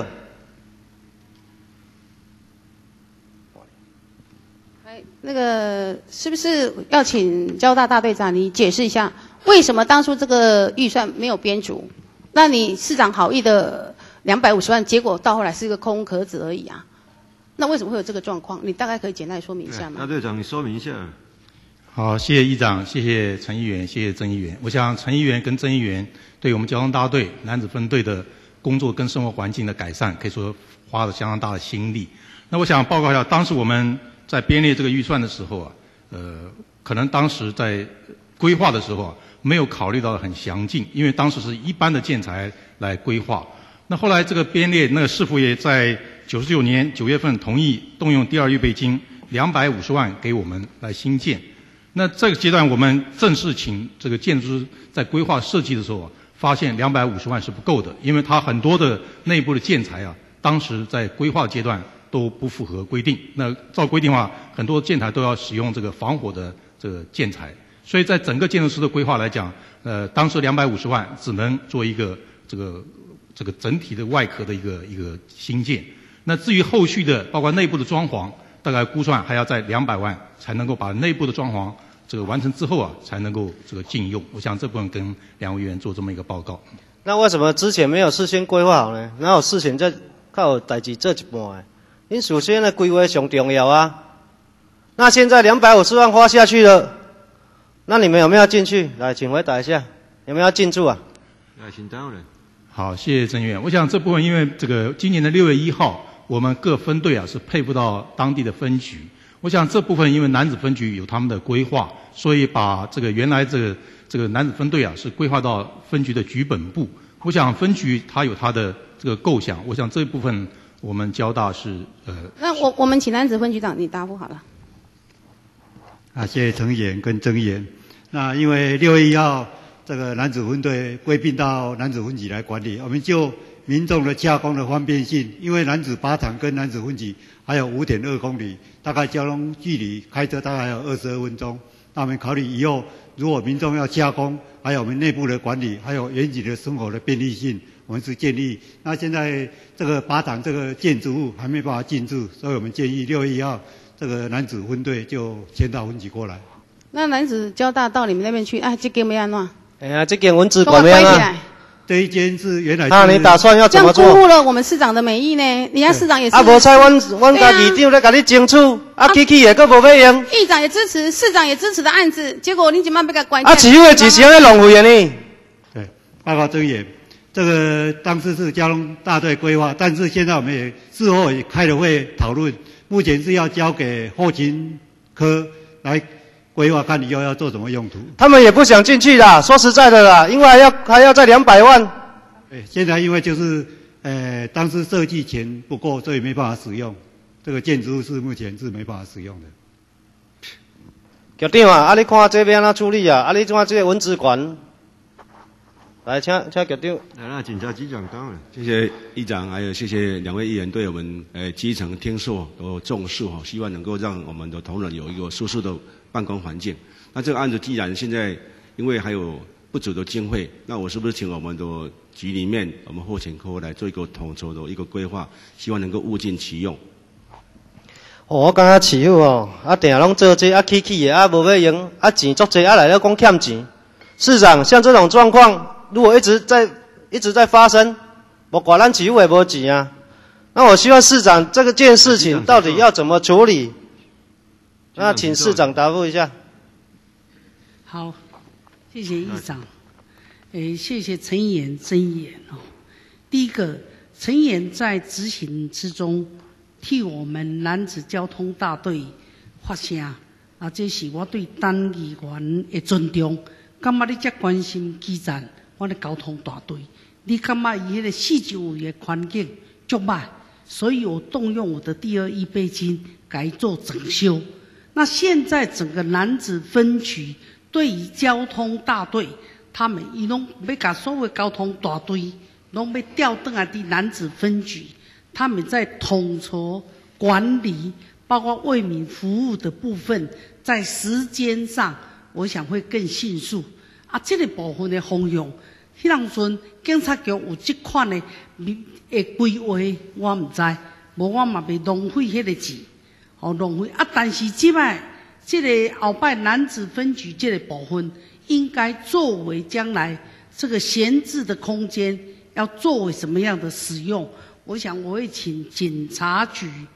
S7: 哎，那个是不是要请交大大队长你解释一下，为什么当初这个预算没有编足？那你市长好意的两百五十万，结果到后来是一个空壳子而已啊。 那为什么会有这个状况？你大概可以简单说明一下吗？
S1: 大队长，你说明一下。
S8: 好，谢谢议长，谢谢陈议员，谢谢曾议员。我想陈议员跟曾议员对我们交通大队男子分队的工作跟生活环境的改善，可以说花了相当大的心力。那我想报告一下，当时我们在编列这个预算的时候啊，呃，可能当时在规划的时候啊，没有考虑到很详尽，因为当时是一般的建材来规划。那后来这个编列，那个市府也在九十九年九月份同意动用第二预备金两百五十万给我们来兴建。那这个阶段，我们正式请这个建筑师在规划设计的时候啊，发现两百五十万是不够的，因为它很多的内部的建材啊，当时在规划阶段都不符合规定。那照规定的话，很多建材都要使用这个防火的这个建材，所以在整个建筑师的规划来讲，呃，当时两百五十万只能做一个这个这个整体的外壳的一个一个新建。那至于后续的，包括内部的装潢，大概估算还要在两百万才能够把内部的装潢这个完成之后啊，才能够这个禁用。我想这部分跟两位议员做这么一个报告。
S2: 那为什么之前没有事先规划好呢？哪有事前再靠代志做一半的？因首先呢，规划上重要啊。那现在两百五十万花下去了，那你们有没有要进去？来，请回答一下，有没有要进驻啊？
S1: 来，请当然。
S8: 好，谢谢郑议员。我想这部分因为这个今年的六月一号，我们各分队啊是配布到当地的分局。我想这部分因为男子分局有他们的规划，所以把这个原来这个这个男子分队啊是规划到分局的局本部。我想分局它有它的这个构想，我想这一部分我们交大是呃。
S7: 那我我们请男子分局长你答复好了。
S9: 啊，谢谢陈议员跟曾议员。那因为六月一号这个男子分队归并到男子分局来管理，我们就民众的加工的方便性，因为男子靶场跟男子分局还有 五点二公里，大概交通距离开车大概还有二十二分钟。那我们考虑以后如果民众要加工，还有我们内部的管理，还有员警的生活的便利性，我们是建议。那现在这个靶场这个建筑物还没办法进驻，所以我们建议六月一号这个男子分队就迁到分局过来。
S7: 那男子交大到你们那边去，哎，这间没安怎？
S2: 哎呀，这间文字管没啊？
S9: 这一间是原来
S2: 那你打算要怎么做？
S7: 这样辜负了我们市长的美意呢？人家市长也是。
S2: 啊，无采阮阮家议长在甲你争取，啊，起起也阁无要用。
S7: 议长也支持，市长也支持的案子，结果你怎么被他关？
S2: 啊，市府的钱是安尼浪费的呢？
S9: 对，报告曾议，这个当时是交通大队规划，但是现在我们也事后也开了会讨论，目前是要交给后勤科来规划，看以后要做什么用途。
S2: 他们也不想进去啦，说实在的啦，因为还要还要再两百万。
S9: 哎，现在因为就是呃当时设计钱不够，所以没办法使用。这个建筑物是目前是没办法使用的。
S2: 局长啊，啊你看这边安怎处理啊？啊你看这个文资管，来请请局长。
S1: 来，那警察局长当然。
S10: 谢谢议长，还有谢谢两位议员对我们呃基层听说都重视哈，希望能够让我们的同仁有一个舒适的办公环境。那这个案子既然现在因为还有不足的经费，那我是不是请我们的局里面我们后勤科来做一个统筹的一个规划，希望能够物尽其用。
S2: 哦，我感觉市府哦，啊定拢做这啊起起的啊无要用，啊钱足济啊来了讲欠钱。市长，像这种状况，如果一直在一直在发生，我管咱市府也无钱啊。那我希望市长这个件事情到底要怎么处理？那请市长答复一下。
S5: 好，谢谢议长。诶，谢谢陈议员、曾议员哦。第一个，陈议员在执行之中，替我们男子交通大队发声，啊，这是我对单议员的尊重。感觉你这关心基站，我的交通大队，你感觉伊迄个四周围的环境足歹，所以我动用我的第二预备金改做整修。那现在整个男子分局对于交通大队，他们伊拢要把所有交通大队拢要调转来伫男子分局，他们在统筹管理，包括为民服务的部分，在时间上，我想会更迅速。啊，这个部分的方向，迄当阵警察局有这款的的规划，我唔知，无我嘛袂浪费迄个钱，哦浪费啊！但是即摆这个后摆男子分局这个部分，应该作为将来这个闲置的空间，要作为什么样的使用？我想我会请警察局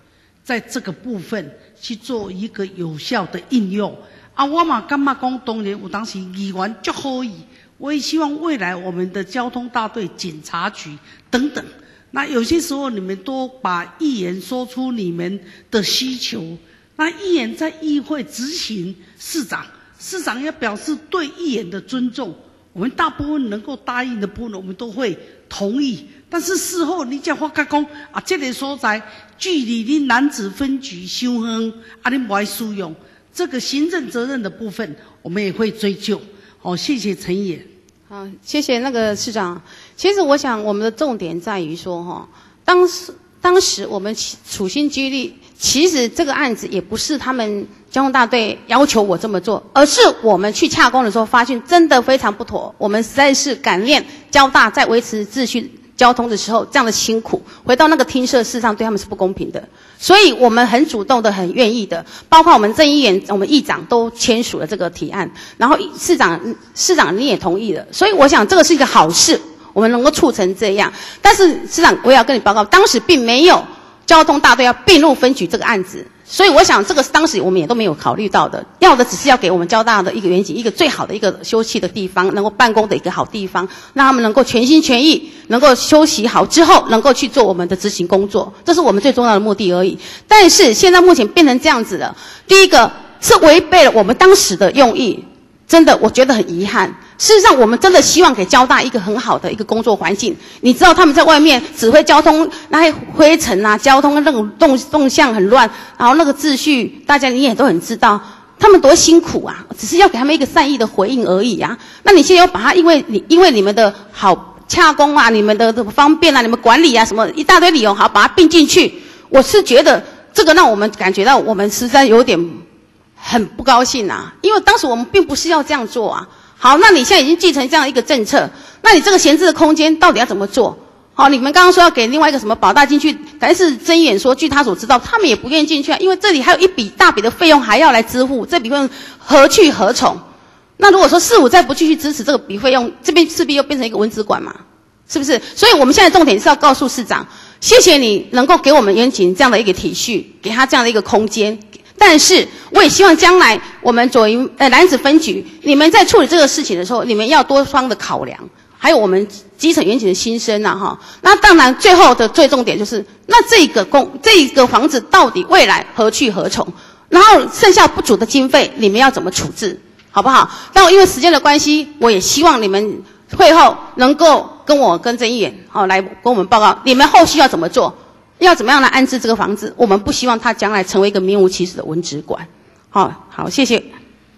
S5: 在这个部分去做一个有效的应用。啊，我嘛感觉讲，当然有当时议员就可以，我也希望未来我们的交通大队、警察局等等，那有些时候你们都把议员说出你们的需求，那议员在议会执行市长，市长要表示对议员的尊重，我们大部分能够答应的部分，我们都会同意。但是事后你才发觉讲啊，这个所在距离你男子分局伤远，啊，你不爱使用，这个行政责任的部分，我们也会追究。好，谢谢陈议员。
S7: 好，谢谢那个市长。其实我想，我们的重点在于说，哈，当时当时我们处心积虑，其实这个案子也不是他们交通大队要求我这么做，而是我们去洽公的时候发现真的非常不妥。我们实在是感念交大在维持秩序交通的时候这样的辛苦，回到那个厅舍，事实上对他们是不公平的。所以我们很主动的、很愿意的，包括我们郑议员、我们议长都签署了这个提案，然后市长、市长你也同意了。所以我想这个是一个好事，我们能够促成这样。但是市长，我也要跟你报告，当时并没有交通大队要并入分局这个案子。所以我想，这个当时我们也都没有考虑到的，要的只是要给我们交大的一个远景，一个最好的一个休憩的地方，能够办公的一个好地方，让他们能够全心全意，能够休息好之后，能够去做我们的执行工作，这是我们最重要的目的而已。但是现在目前变成这样子了，第一个是违背了我们当时的用意，真的我觉得很遗憾。事实上，我们真的希望给交大一个很好的一个工作环境。你知道他们在外面指挥交通，那些灰尘啊，交通那种动动向很乱，然后那个秩序，大家你也都很知道，他们多辛苦啊！只是要给他们一个善意的回应而已啊。那你现在要把它，因为你因为你们的好洽公啊，你们的方便啊，你们管理啊，什么一大堆理由，好把它并进去。我是觉得这个让我们感觉到我们实在有点很不高兴啊，因为当时我们并不是要这样做啊。好，那你现在已经继承这样一个政策，那你这个闲置的空间到底要怎么做？好，你们刚刚说要给另外一个什么保大进去，但是曾议员说，据他所知道，他们也不愿意进去啊，因为这里还有一笔大笔的费用还要来支付，这笔费用何去何从？那如果说市府再不继续支持这个笔费用，这边势必又变成一个文资馆嘛，是不是？所以我们现在重点是要告诉市长，谢谢你能够给我们远景这样的一个体恤，给他这样的一个空间。但是，我也希望将来我们左营呃楠梓分局，你们在处理这个事情的时候，你们要多方的考量，还有我们基层远景的心声呐、啊、哈。那当然，最后的最重点就是，那这个公这个房子到底未来何去何从？然后剩下不足的经费，你们要怎么处置，好不好？但我因为时间的关系，我也希望你们会后能够跟我跟曾议员好来跟我们报告，你们后续要怎么做。要怎么样来安置这个房子？我们不希望它将来成为一个名无其实的文职馆。好，好，谢谢。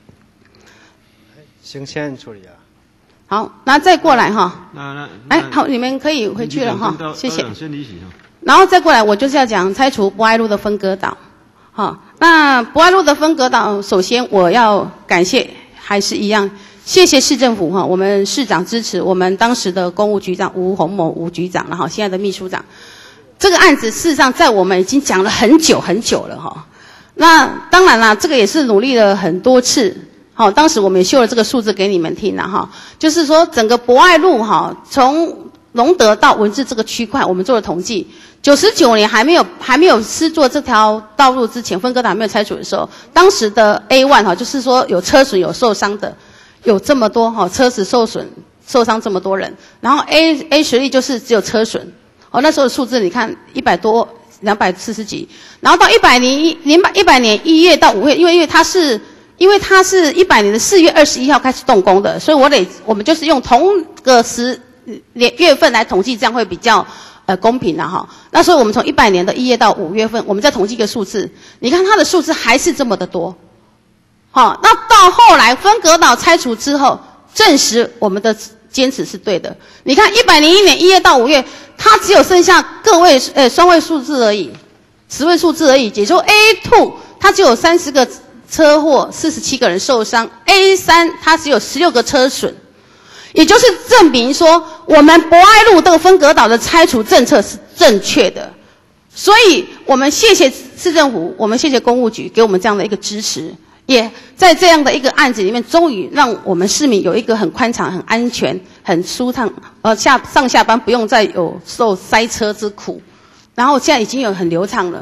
S2: 先先处理啊。
S7: 好，那再过来哈。
S1: 那那
S7: 哎，好，你们可以回去了哈，谢谢。
S1: 先离席哈。
S7: 然后再过来，我就是要讲拆除博爱路的分隔岛。好，那博爱路的分隔岛，首先我要感谢，还是一样，谢谢市政府哈，我们市长支持，我们当时的公务局长吴鸿谋吴局长，然后现在的秘书长。这个案子事实上在我们已经讲了很久很久了哈，那当然啦，这个也是努力了很多次，好，当时我们也秀了这个数字给你们听了哈，就是说整个博爱路哈，从龙德到文治这个区块，我们做了统计，九十九年还没有还没有施作这条道路之前，分割岛还没有拆除的时候，当时的 A 一 哈，就是说有车损有受伤的，有这么多哈，车子受损受伤这么多人，然后 A A 十例就是只有车损。哦，那时候的数字你看一百多，两百四十几，然后到一百年一零百一百年一月到五月，因为因为它是因为它是一百年的四月二十一号开始动工的，所以我得我们就是用同个时年月份来统计，这样会比较呃公平啦哈。那所以我们从一百年的一月到五月份，我们再统计一个数字，你看它的数字还是这么的多。好，那到后来分隔岛拆除之后，证实我们的坚持是对的。你看一百零一年一月到五月，它只有剩下个位呃双位数字而已，十位数字而已。也就是说 A 二 它只有三十个车祸，四十七个人受伤 ；A 三 它只有十六个车损，也就是证明说我们博爱路这个分隔岛的拆除政策是正确的。所以我们谢谢市政府，我们谢谢公务局给我们这样的一个支持。也在这样的一个案子里面，终于让我们市民有一个很宽敞、很安全、很舒畅，呃，下上下班不用再有受塞车之苦，然后现在已经有很流畅了。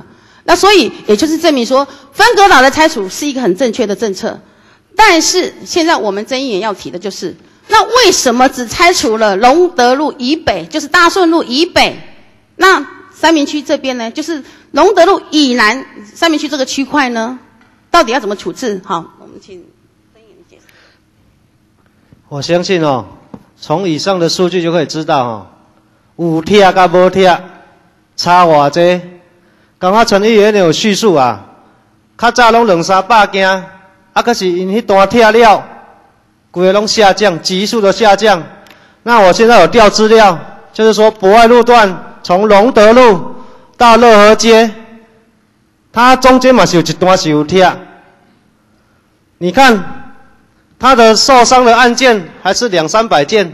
S7: 那所以也就是证明说，分隔岛的拆除是一个很正确的政策。但是现在我们争议也要提的就是，那为什么只拆除了龙德路以北，就是大顺路以北？那三民区这边呢，就是龙德路以南三民区这个区块呢，到底要怎么处置？好，我们请曾议员解释。
S2: 我相信哦，从以上的数据就可以知道哦，有拆甲无拆，差偌济。刚刚陈议员有叙述啊，较早拢两三百件，啊，可是因迄段拆了，规个拢下降，急速的下降。那我现在有调资料，就是说博爱路段从龙德路到乐和街，它中间嘛是有一段是有拆。你看，他的受伤的案件还是两三百件。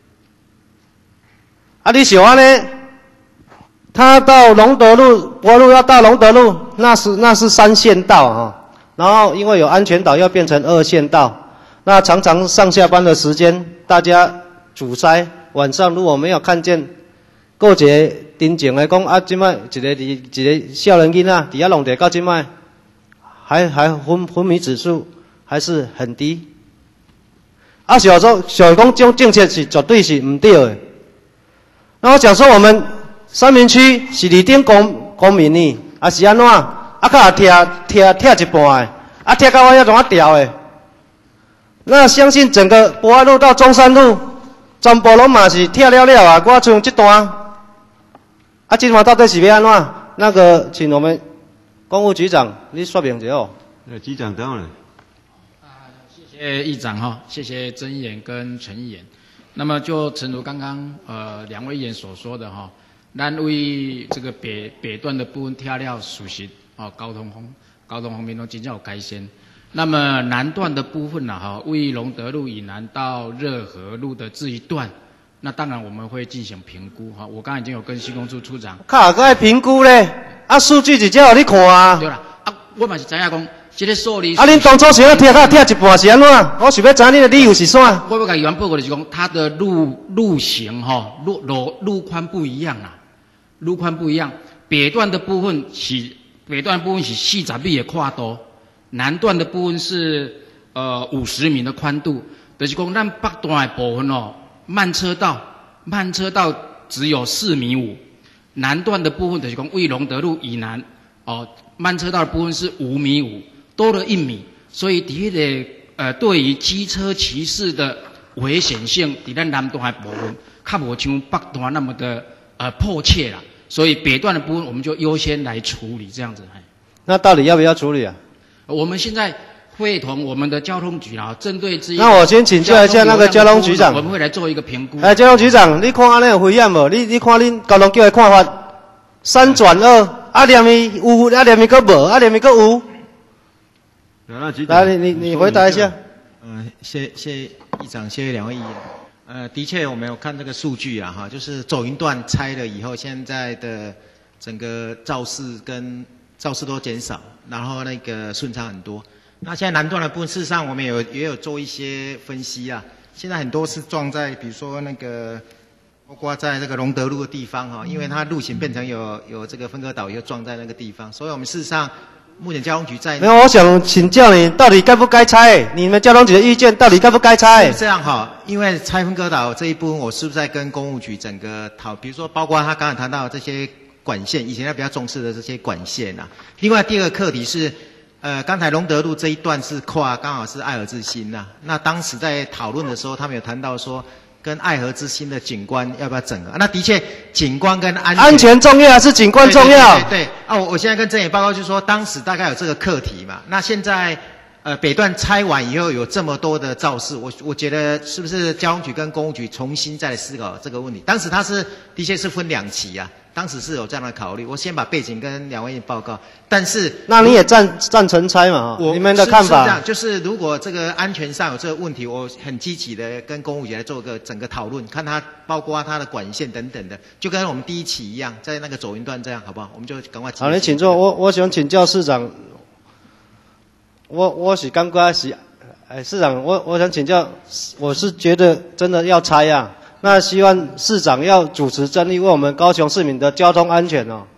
S2: 啊，你喜欢呢？他到龙德路，博路要到龙德路，那是那是三线道啊。然后因为有安全岛，要变成二线道。那常常上下班的时间，大家阻塞。晚上如果没有看见，过一个真情的讲啊，即摆一个一个少年囡仔伫遐弄地到即摆，还还昏昏迷指数还是很低。啊，小时候小讲这种政策是绝对是唔对的。那我讲说我们三民区是二等公公民呢，还是安怎？啊，较也拆拆拆一半的，啊，拆到我遐怎啊调的？那相信整个博爱路到中山路，全部拢嘛是拆了了啊，我剩这段。啊，这段到底是要安怎？那个，请我们公务局长你说明一下哦。
S1: 呃，局长等会。
S11: 谢谢议长哈，谢谢曾议员跟陈议员。那么就诚如刚刚呃两位议员所说的哈，咱为这个北北段的部分拆了属实哦，交通方交通方面都真正有改善。那么南段的部分呢哈，为龙德路以南到热河路的这一段，那当然我们会进行评估哈。我刚才已经有跟施工处处长，
S2: 卡个爱评估咧，啊数据直接互你看啊。
S11: 对啦，啊我嘛是知影讲。这个数字
S2: 啊，恁当初想要拆到拆一半是安怎？我想要知影恁的理由是啥？
S11: 我要甲议员报告的是讲，它的路路型哈，路路路宽不一样啊，路宽不一样。北段的部分是北段的部分是四十米的跨度，南段的部分是呃五十米的宽度。就是讲，咱北段的部分哦，慢车道慢车道只有四米五，南段的部分就是讲，为龙德路以南哦，慢车道的部分是五米五。多了一米，所以第一个呃，对于机车骑士的危险性，在咱南段的部分，较无像北段那么的呃迫切啦。所以北段的部分，我们就优先来处理这样子。
S2: 那到底要不要处理啊？
S11: 我们现在会同我们的交通局啊，针对这一
S2: 那我先请教一下那个交通局长，
S11: 我们会来做一个评估。
S2: 哎，交通局长，你看安尼有危险无？你你看恁交通局的看法，三转二，啊连咪有，啊连咪个无，啊连咪个有。来，你你你回答一下。
S12: 呃，谢谢议长，谢谢两位议员。呃，的确，我们有看这个数据啊，哈，就是走云段拆了以后，现在的整个肇事跟肇事都减少，然后那个顺畅很多。那现在南段的部分，事实上我们有也有做一些分析啊。现在很多是撞在，比如说那个，包括在这个龙德路的地方哈，因为它路型变成有有这个分割岛，又撞在那个地方，所以我们事实上。目前交通局在
S2: 没有，我想请教你，到底该不该拆？你们交通局的意见到底该不该拆？
S12: 是这样哈，因为拆分割岛这一部分，我是不是在跟公务局整个讨？比如说，包括他刚才谈到这些管线，以前他比较重视的这些管线啊。另外第二个课题是，呃，刚才龙德路这一段是跨，刚好是爱河之心呐。那当时在讨论的时候，他们有谈到说。跟爱河之心的景观要不要整合？那的确，景观跟安全
S2: 安全重要还是景观重要？
S12: 对对 对, 对, 对啊，我我现在跟郑野报告就是说，当时大概有这个课题嘛。那现在呃北段拆完以后有这么多的肇事，我我觉得是不是交通局跟公务局重新再来思考这个问题？当时它是的确是分两期啊，当时是有这样的考虑。我先把背景跟两位报告，但是
S2: 那你也赞赞成拆嘛？
S12: 我
S2: 你们的看法？
S12: 是这样，就是如果这个安全上有这个问题，我很积极的跟公务局来做个整个讨论，看它包括它的管线等等的，就跟我们第一期一样，在那个走云段这样，好不好？我们就赶快。
S2: 好，你请坐。我我想请教市长，我我是感觉是，哎，市长，我我想请教，我是觉得真的要拆啊。那希望市长要主持正义，为我们高雄市民的交通安全哦，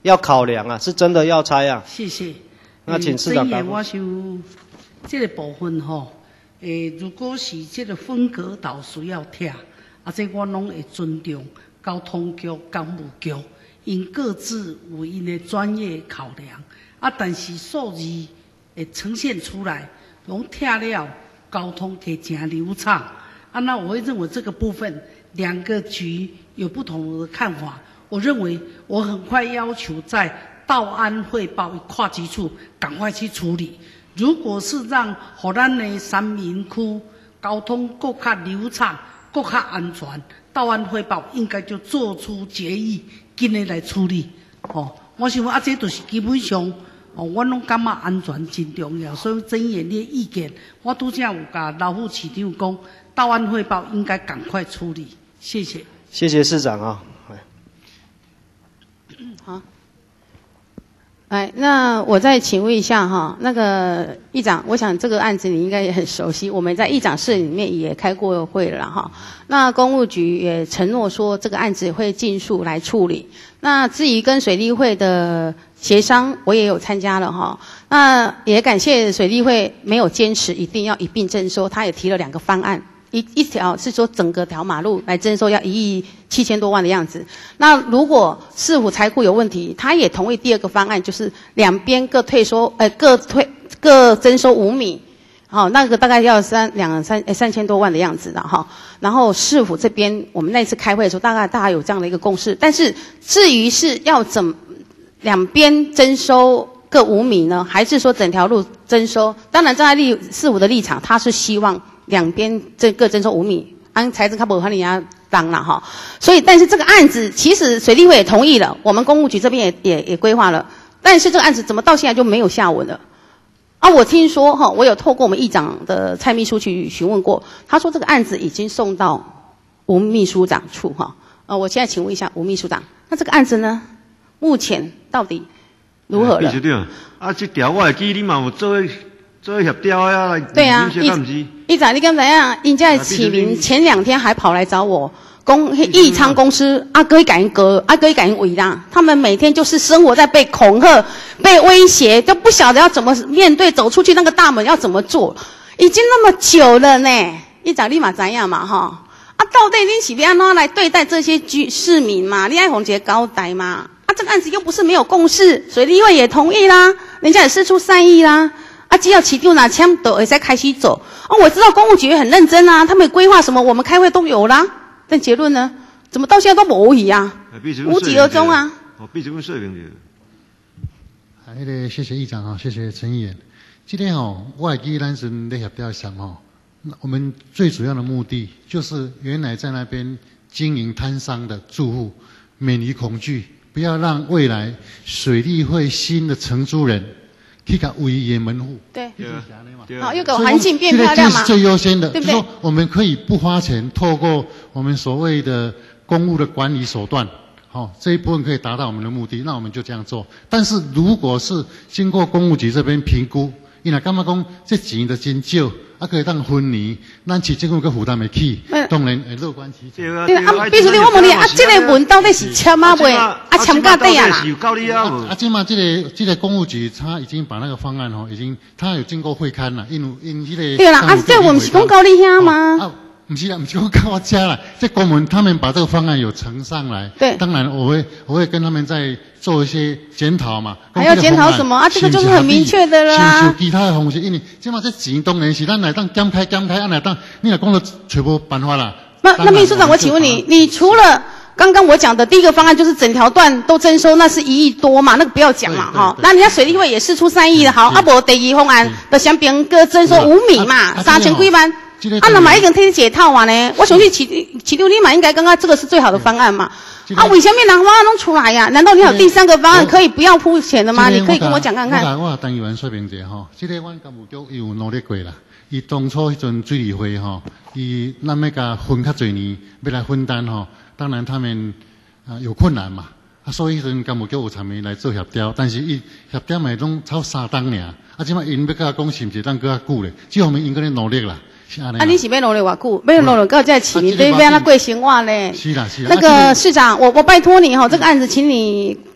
S2: 要考量啊，是真的要拆啊。
S5: 谢谢。
S2: 那请市长答复。
S5: 我想这个部分吼，诶，如果是这个分隔岛需要拆，啊，这我拢会尊重交通局、港务局，因各自有因的专业考量。啊，但是数字会呈现出来，拢拆了，交通可以真流畅。啊，那我会认为这个部分两个局有不同的看法。我认为我很快要求在道安汇报跨局处赶快去处理。如果是让予咱的三民区交通更加流畅、更加安全，道安汇报应该就做出决议，今日来处理。哦，我想啊，这就是基本上。哦，我拢感觉安全真重要，所以曾议员你的意见，我拄则有甲老副市长讲，道安汇报应该赶快处理，谢谢。
S2: 谢谢市长啊。
S7: 好，哎，那我再请问一下哈，那个议长，我想这个案子你应该也很熟悉，我们在议长室里面也开过会了哈。那公务局也承诺说这个案子会尽速来处理。那至于跟水利会的协商，我也有参加了哈。那也感谢水利会没有坚持一定要一并征收，他也提了两个方案。一一条是说整个条马路来征收要一亿七千多万的样子。那如果市府财库有问题，他也同意第二个方案，就是两边各退收，呃，各退各征收五米。好、哦，那个大概要三两三呃三千多万的样子的哈。然后市府这边，我们那次开会的时候，大概大概有这样的一个共识。但是至于是要怎两边征收各五米呢，还是说整条路征收？当然站在立市府的立场，他是希望两边这各征收五米，按财政卡不和人家当了哈。所以，但是这个案子其实水利会也同意了，我们公务局这边也也也规划了，但是这个案子怎么到现在就没有下文了？啊，我听说哈，我有透过我们议长的蔡秘书去询问过，他说这个案子已经送到吴秘书长处哈。呃，我现在请问一下吴秘书长，那这个案子呢，目前到底如何了？
S1: 秘书长，啊，这条我会记你嘛有做做协调啊来。
S7: 对啊，议议长，你敢怎样？人家启明前两天还跑来找我。公益昌公司阿哥敢割阿哥敢违啦，他们每天就是生活在被恐吓、被威胁，都不晓得要怎么面对，走出去那个大门要怎么做，已经那么久了呢。议长立马怎样嘛哈？啊，到底你是要安怎来对待这些居市民嘛？你爱红杰交代嘛？啊，这个案子又不是没有共识，水利会也同意啦，人家也释出善意啦。啊，只要起丢拿枪都也在开始走。哦，我知道公务局也很认真啊，他们规划什么，我们开会都有啦。但结论呢？怎么到现在都无语啊？无疾而终啊！
S1: 哦，必须要说明的。
S13: 啊，那个谢谢议长啊，谢谢陈议员。今天哦，我也记咱是在协调想哦，我们最主要的目的就是原来在那边经营摊商的住户免于恐惧，不要让未来水利会新的承租人去搞违约门户。
S7: 对。好，又给环境变漂亮嘛？
S13: 这是最优先的，
S7: 对不对？
S13: 就是说我们可以不花钱，透过我们所谓的公务的管理手段，好、哦，这一部分可以达到我们的目的，那我们就这样做。但是如果是经过公务局这边评估，因为干嘛讲这钱的真少，啊可以当分年，咱市政府个负担会起，当然会乐观其成。
S7: 对啊，啊，比如你我问你，啊，这个文到底是签啊未？啊，签到底啊啦？
S13: 啊，啊，今嘛这个这个公务局他已经把那个方案哦，已经他有经过会刊了，因为因这个。
S7: 对啦，啊，这我们是讲到你遐吗？
S13: 啊，不是啦，不是讲到我家啦，这公文他们把这个方案有呈上来。
S7: 对。
S13: 当然我会我会跟他们再做一些检讨嘛。
S7: 还要检讨什么啊？这个就是很明确的啦。
S13: 像其他的方式，因为即嘛这钱当然是咱来当减开减开，按来当你来讲都找无办法啦。
S7: 那那秘书长，我请问你，你除了刚刚我讲的第一个方案，就是整条段都征收，那是一亿多嘛，那个不要讲嘛哈。那人家水利会也释出三亿的，好，啊无第二方案就想别人各征收五米嘛，三千几万。啊，那买一个可以解套嘛呢？我相信起起六你嘛应该刚刚这个是最好的方案嘛。啊，为什么人方案弄出来呀？难道你有第三个方案可以不要付钱的吗？你可以跟我讲看看。
S13: 我我当议员说明者吼，这个阮干部局有努力过啦。伊当初迄阵水利会吼，伊咱要甲分较侪年，要来分担吼。当然他们啊有困难嘛，啊所以迄阵干部局有参与来做协调，但是伊协调嘛拢超三档尔，啊即摆因要甲我讲是毋是当搁较久咧？这方面因搁咧努力啦。
S7: 啊，你是要努力偌久？要努力到这市民对要安怎过生活咧？
S13: 是啦是啦。
S7: 那个市长，我我拜托你哈，这个案子请你多。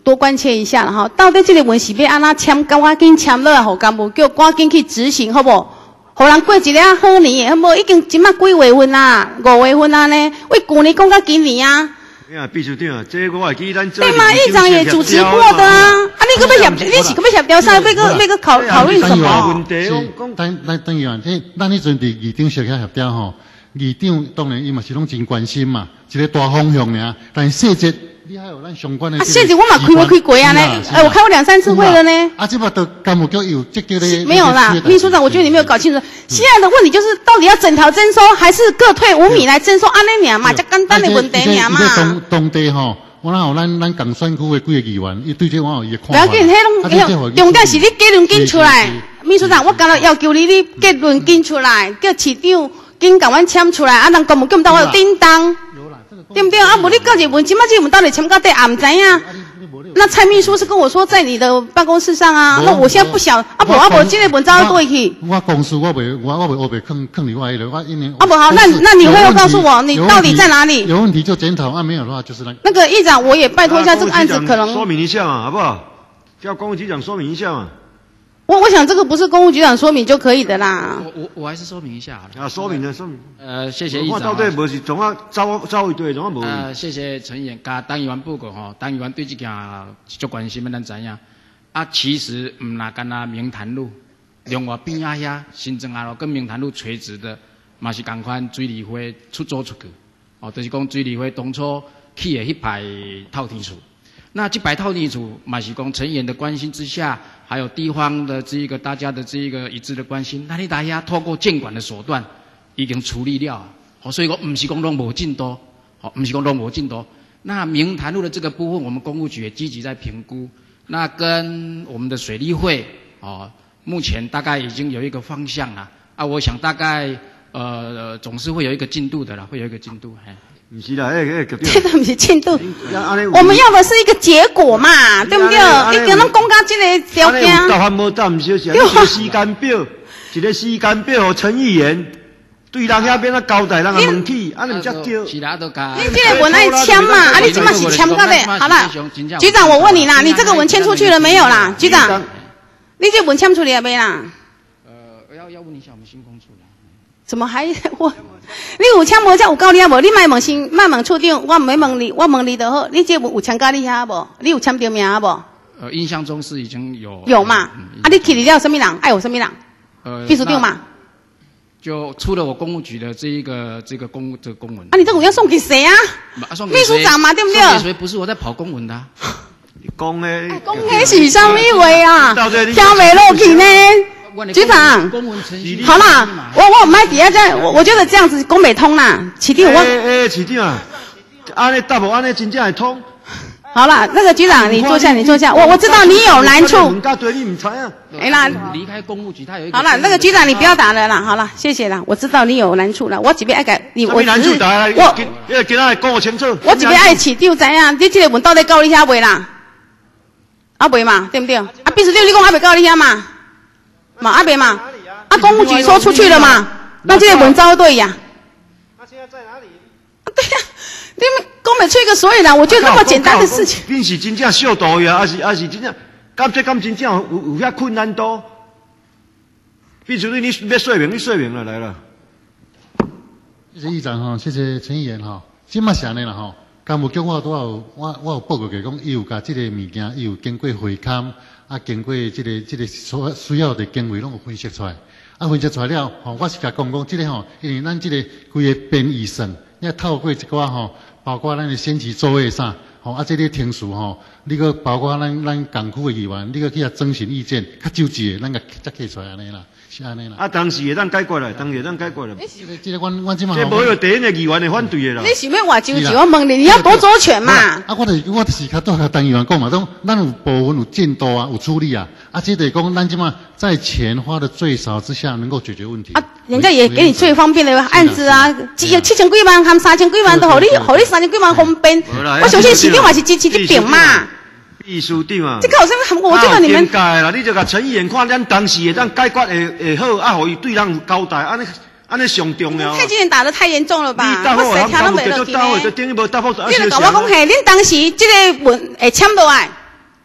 S7: 多关切一下了哈。到底这个文是要安怎签，赶快紧签落来，互干部叫赶紧去执行，好不？互人过一个好年，好无？已经即马几月份啊？五月份啊呢？为去年讲到今年啊。哎
S1: 呀，秘书长啊，这我会记咱做。
S7: 对嘛，议长也主持过的啊。啊，你个要协，你是个要协调啥？要个要个考考虑什么？
S13: 等等等于啊，这咱迄阵伫议长小协协调吼，议长当然伊嘛是拢真关心嘛，一个大方向尔，但细节。你还有咱相关的啊，
S7: 细节我嘛开会开过啊呢，哎，我开过两三次会了呢。
S13: 啊，这把都干部局有这个的。
S7: 没有啦，秘书长，我觉得你没有搞清楚。现在的问题就是，到底要整条征收，还是各退五米来征收？安尼尔嘛，这简单的问题尔嘛。
S13: 当当地吼，我那有咱咱港选区的几个议员，伊对这我有伊的看
S7: 法。不要紧，迄拢重点是你结论紧出来。秘书长，我刚才要求你，你结论紧出来，叫市长紧赶快签出来，啊，人公务局到我有叮当。对不对啊？无你告一问，今麦这问到底签到底也唔知影。那蔡秘书是跟我说在你的办公室上啊，那我现在不晓啊不啊不，这个文章要对去。
S13: 我公司我袂我我袂我袂坑坑你外的，我因为
S7: 啊不好，那那你会要告诉我你到底在哪里？
S13: 有问题就检讨，啊没有的话就是那。
S7: 那个议长，我也拜托一下这个案子可能
S1: 说明一下嘛，好不好？叫公务局长说明一下嘛。
S7: 我我想这个不是公务局长说明就可以的啦。
S11: 我我我还是说明一下
S1: 啊，说明了说明。
S11: 呃，谢谢议长。
S1: 我到底无是总啊走走一堆，总啊无。
S11: 呃，谢谢陈议员，甲党议员报告吼，党议员对这件足关心的，咱知影。啊，其实唔那干那明潭路，另外边啊遐新庄啊路跟明潭路垂直的，嘛是同款水利会出租出去。哦，就是讲水利会当初起的迄排透天厝。那这百套地主马西公陈议员的关心之下，还有地方的这一个大家的这一个一致的关心，那你大家透过监管的手段已经处理了，好，所以说不是讲拢无进度，好，不是讲拢无进度。那明潭路的这个部分，我们公务局也积极在评估，那跟我们的水利会，哦，目前大概已经有一个方向了，啊，我想大概呃总是会有一个进度的啦，会有一个进度，嘿。
S1: 不是啦，哎哎，这
S7: 个不是进度，我们要的是一个结果嘛，对不对？你跟咱讲到这个条件，
S1: 有答案无答案，就是一个时间表，一个时间表，和陈议员对人遐边啊交代，人啊问起，啊你才叫。
S11: 其他都加。
S7: 你这个文爱签嘛，啊你今嘛是签到的，好了，局长我问你啦，你这个文签出去了没有啦？局长，你这文签出去了没啦？
S11: 呃，要要问一下我们新工处啦。
S7: 怎么还我？你有签无？才有交你啊无？你莫问新，莫问处长，我没问你，我问你就好。你这有签到你遐无？你有签到名无？
S11: 呃，印象中是已经有。
S7: 有嘛？嗯、啊，你去你了什么人？爱有什么人？呃，秘书长嘛。
S11: 就出了我公务局的这一个这个公这个公文。
S7: 啊，你这个要送给谁啊？
S11: 啊送给
S7: 秘书长嘛，对不对？
S11: 送给谁？不是我在跑公文的、啊。
S1: 你讲诶，
S7: 讲诶是什么话啊？听袂落去呢？局长，好啦，我我唔爱底下这，我我觉得这样子讲袂通啦。市长，我
S1: 诶诶，市长啊，安尼答无安尼真正会通。
S7: 好啦，那个局长，你坐下，你坐下。我我知道你有难处。
S11: 哎啦，离开公务局，他有一个。
S7: 好了，那个局长你不要打了啦。好了，谢谢啦。我知道你有难处了，我这边爱改你，我只是我，
S1: 我今仔讲清楚。
S7: 我这边爱市长知影，你这个文到底到你遐未啦？啊未嘛，对不对？啊，秘书长你讲还未到你遐嘛？嘛阿伯嘛，啊公务局说出去了嘛，那这个文招对呀。
S2: 那现在在哪里？
S7: 对呀，你们讲不出一个所以然，我觉得那么简单的事情。
S1: 恁是真正小度呀，还是还是真正？敢这敢真正有有遐困难度？秘书长，你要说明，你说明了来了。
S13: 谢谢议长哈，谢谢陈议员哈，即嘛是安尼啦哈。干部局我都有我我有报告给讲，伊有甲即个物件，伊有经过会勘。啊，经过这个、这个所需要的经纬，拢有分析出来。啊，分析出来了，吼，我是甲讲讲，这个吼，因为咱这个规个编译省，要透过一寡吼，包括咱的先期作业啥，吼，啊，这个听数吼，你个包括咱咱港区的议员，你个去遐征询意见，较周知的，咱个才摕出来安尼啦，是安尼啦。
S1: 啊，当时会当解决啦，当时会当解决啦。
S13: 这个、这个，阮阮即嘛，
S1: 这无有第一个议员会反对的啦。
S7: 你想要话周知，我问你，你要多周全嘛？
S13: 啊，我就是我就是较多甲当议员讲嘛，讲咱有部分有进度啊，有处理啊，啊，这得讲咱即嘛在钱花的最少之下，能够解决问题。啊，
S7: 人家也给你最方便的案子啊，有七千几万，含三千几万都好你，好你三千几万方便。我相信市长嘛是支持这边嘛。
S1: 秘书长啊，
S7: 这个好像我觉得你们
S1: 应该啦，你就甲陈议员看咱当时会当解决会会好，啊，互伊对咱有交代，安尼安尼上重要。
S7: 太极拳打得太严重了吧？
S1: 我
S7: 谁听都没落去呢。
S1: 你就搞我讲，嘿，
S7: 恁当时这个文会签落来，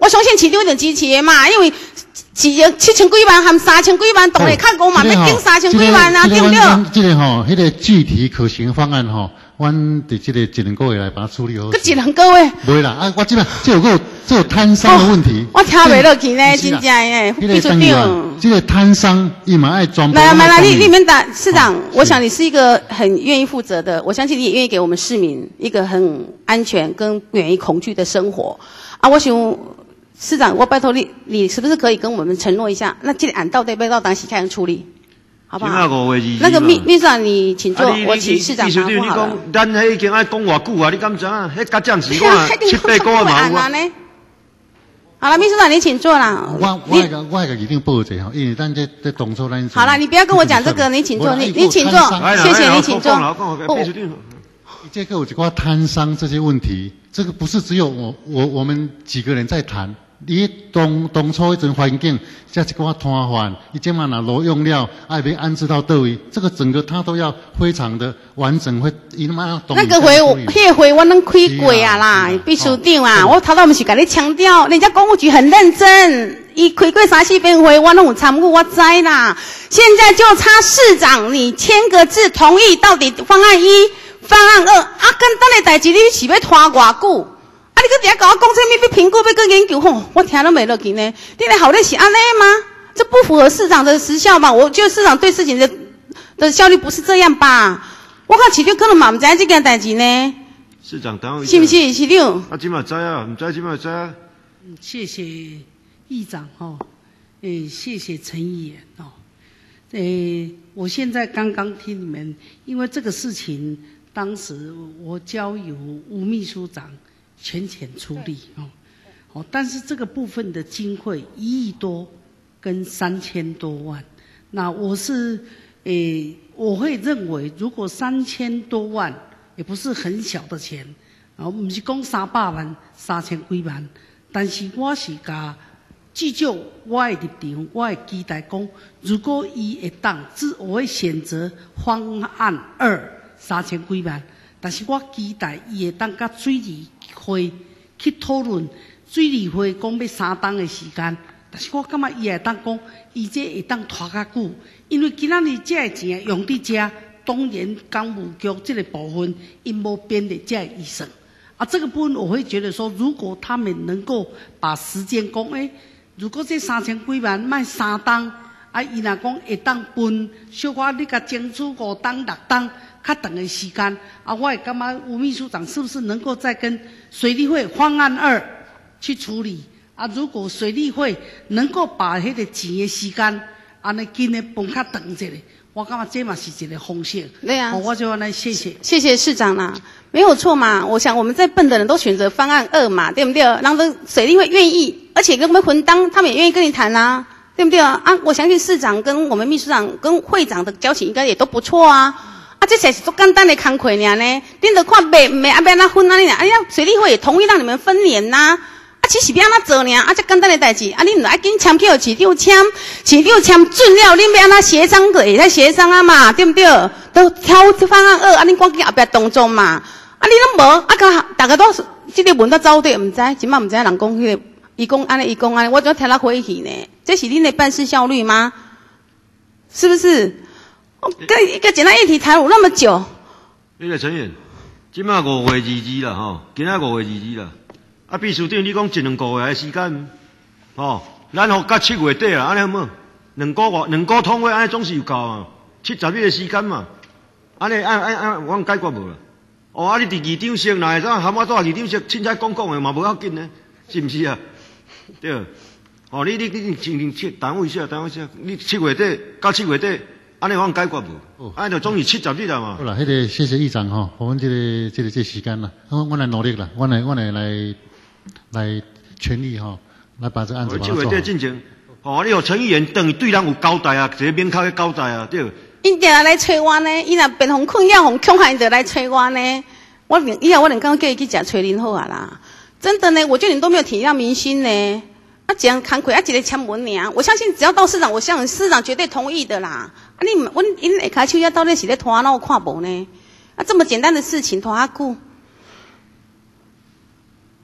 S7: 我相信市长一定支持的嘛，因为市场七千几万含三千几万，当然较高嘛，要顶三千几万啊，对不对？
S13: 这个吼，迄个具体可行方案吼，阮伫这个一两个月来把它处理好。
S7: 佮一两个月？
S13: 袂啦，啊，我即摆这有个这有摊商的问题。
S7: 我听袂落去呢，真正诶，秘书长。
S13: 这个摊商伊嘛爱装。
S7: 来来来，你你们打市长，我想你是一个很愿意负责的，我相信你也愿意给我们市民一个很安全跟免于恐惧的生活啊！我想。市长，我拜托你，你是不是可以跟我们承诺一下？那这个案到底要到当时开始处理，好不好？那个秘秘书长，你请坐，我请市长答话了。
S1: 咱迄已经爱讲偌久啊？你敢知啊？迄家长是我七八个月嘛有啊。
S7: 好了，秘书长你请坐啦。
S13: 我我个我个一定报者哈，因为咱这这动作咱。
S7: 好了，你不要跟我讲这个，你请坐，你你请坐，谢谢你请坐。
S13: 这个有一寡摊商这些问题，这个不是只有我我我们几个人在谈。你当当初迄阵环境，这一寡摊贩，伊即马若挪用了，爱要安置到倒位，这个整个它都要非常的完整，会伊那么
S7: 那个会，迄个会我拢开过啊啦，秘书长啊，我头头毋是甲你强调，人家公务局很认真，伊开过三四遍会，我拢有参与，我知啦。现在就差市长你签个字同意，到底方案一、方案二，啊，简单的代志你是要拖偌久？啊！你搁底下甲我讲这物要评估，要搁研究吼，我听都没落去呢。你来好的是安尼吗？这不符合市长的时效嘛？我觉得市长对事情的的效率不是这样吧？我看市长可能嘛唔知这件代志呢。
S1: 市长等我一下。
S7: 是不是市长？
S1: 啊，今嘛知啊，唔知今嘛知啊。
S5: 嗯，谢谢议长哈，诶，谢谢陈议员哦。诶，我现在刚刚听你们，因为这个事情，当时我交由吴秘书长。全权处理哦，哦，但是这个部分的经费一亿多跟三千多万，那我是诶，我会认为如果三千多万也不是很小的钱，啊，不是讲三百万、三千几万，但是我是甲至少我的立场，我的期待讲，如果伊会当，只我会选择方案二三千几万，但是我期待伊会当甲水利会去讨论水利会讲要三档的时间，但是我感觉伊会当讲，伊这会当拖较久，因为今仔日这个钱用伫遮，当然港务局这个部分因无编的这个预算，啊，这个部分我会觉得说，如果他们能够把时间讲，诶，如果这三千几万卖三档，啊，伊若讲会当分，小可你甲争取五档六档。较长的时间啊，我也感觉吴秘书长是不是能够再跟水利会方案二去处理啊？如果水利会能够把迄个钱的时间安尼紧的分较长一下，我感觉这嘛是一个方式。
S7: 对啊，
S5: 哦、我就来谢谢
S7: 谢谢市长啦，没有错嘛。我想我们在笨的人都选择方案二嘛，对不对？让这水利会愿意，而且跟我们混当，他们也愿意跟你谈啊，对不对啊？啊，我相信市长跟我们秘书长跟会长的交情应该也都不错啊。啊，这才是做简单的工课尔呢。恁着看卖卖啊，要安怎分啊？你俩，哎呀，水利会也同意让你们分年呐。啊，其实要安怎做呢？啊，这简单的代志，啊，恁着爱紧签去互市长签，市长签准了，恁要安怎协商的？会使协商啊嘛，对不对？都挑方案二，啊，恁赶紧后壁动作嘛。啊，你拢无，啊，甲大家都这个问到走对，唔知，今麦唔知人讲迄个，伊讲安尼，伊讲安尼，我就听他回去呢。这是恁的办事效率吗？是不是？跟一个简单议题谈了那么久。
S1: 那个陈员，今麦五月二日啦吼，今仔五月二日啦。啊，秘书长，你讲一两个月的时间，吼，咱互到七月底啦，安尼好无？两个月，两个通话，安尼总是有够啊，七十日的时间嘛。安尼按按按，我解决无啦。哦，啊，你伫议长室，若会当喊我做议长室，凊彩讲讲的嘛，无要紧呢，是毋是啊？对。哦，你你你请请请，等我一下，等我一下，你七月底到七月底。安尼我解决无，安就总是七十日啦嘛。
S13: 好啦，迄个谢谢议长吼，我们这个这个这时间啦，我我来努力啦，我来我来来来全力吼，来把这案子把它做好。
S1: 七月底进前，吼，你互陈议员等于对人有交代啊，一个免口的交代啊，对。
S7: 因定来找我呢，伊若变互困扰，互恐吓，因就来找我呢。我连以后我连刚叫伊去食找恁好啊啦。真的呢，我觉得你都没有体谅民心呢。啊，这样慷慨啊，一个签文尔，我相信只要到市长，我相信市长绝对同意的啦。啊，你们，阮因下骹手要到底是咧拖，那我看无呢？啊，这么简单的事情拖遐久，我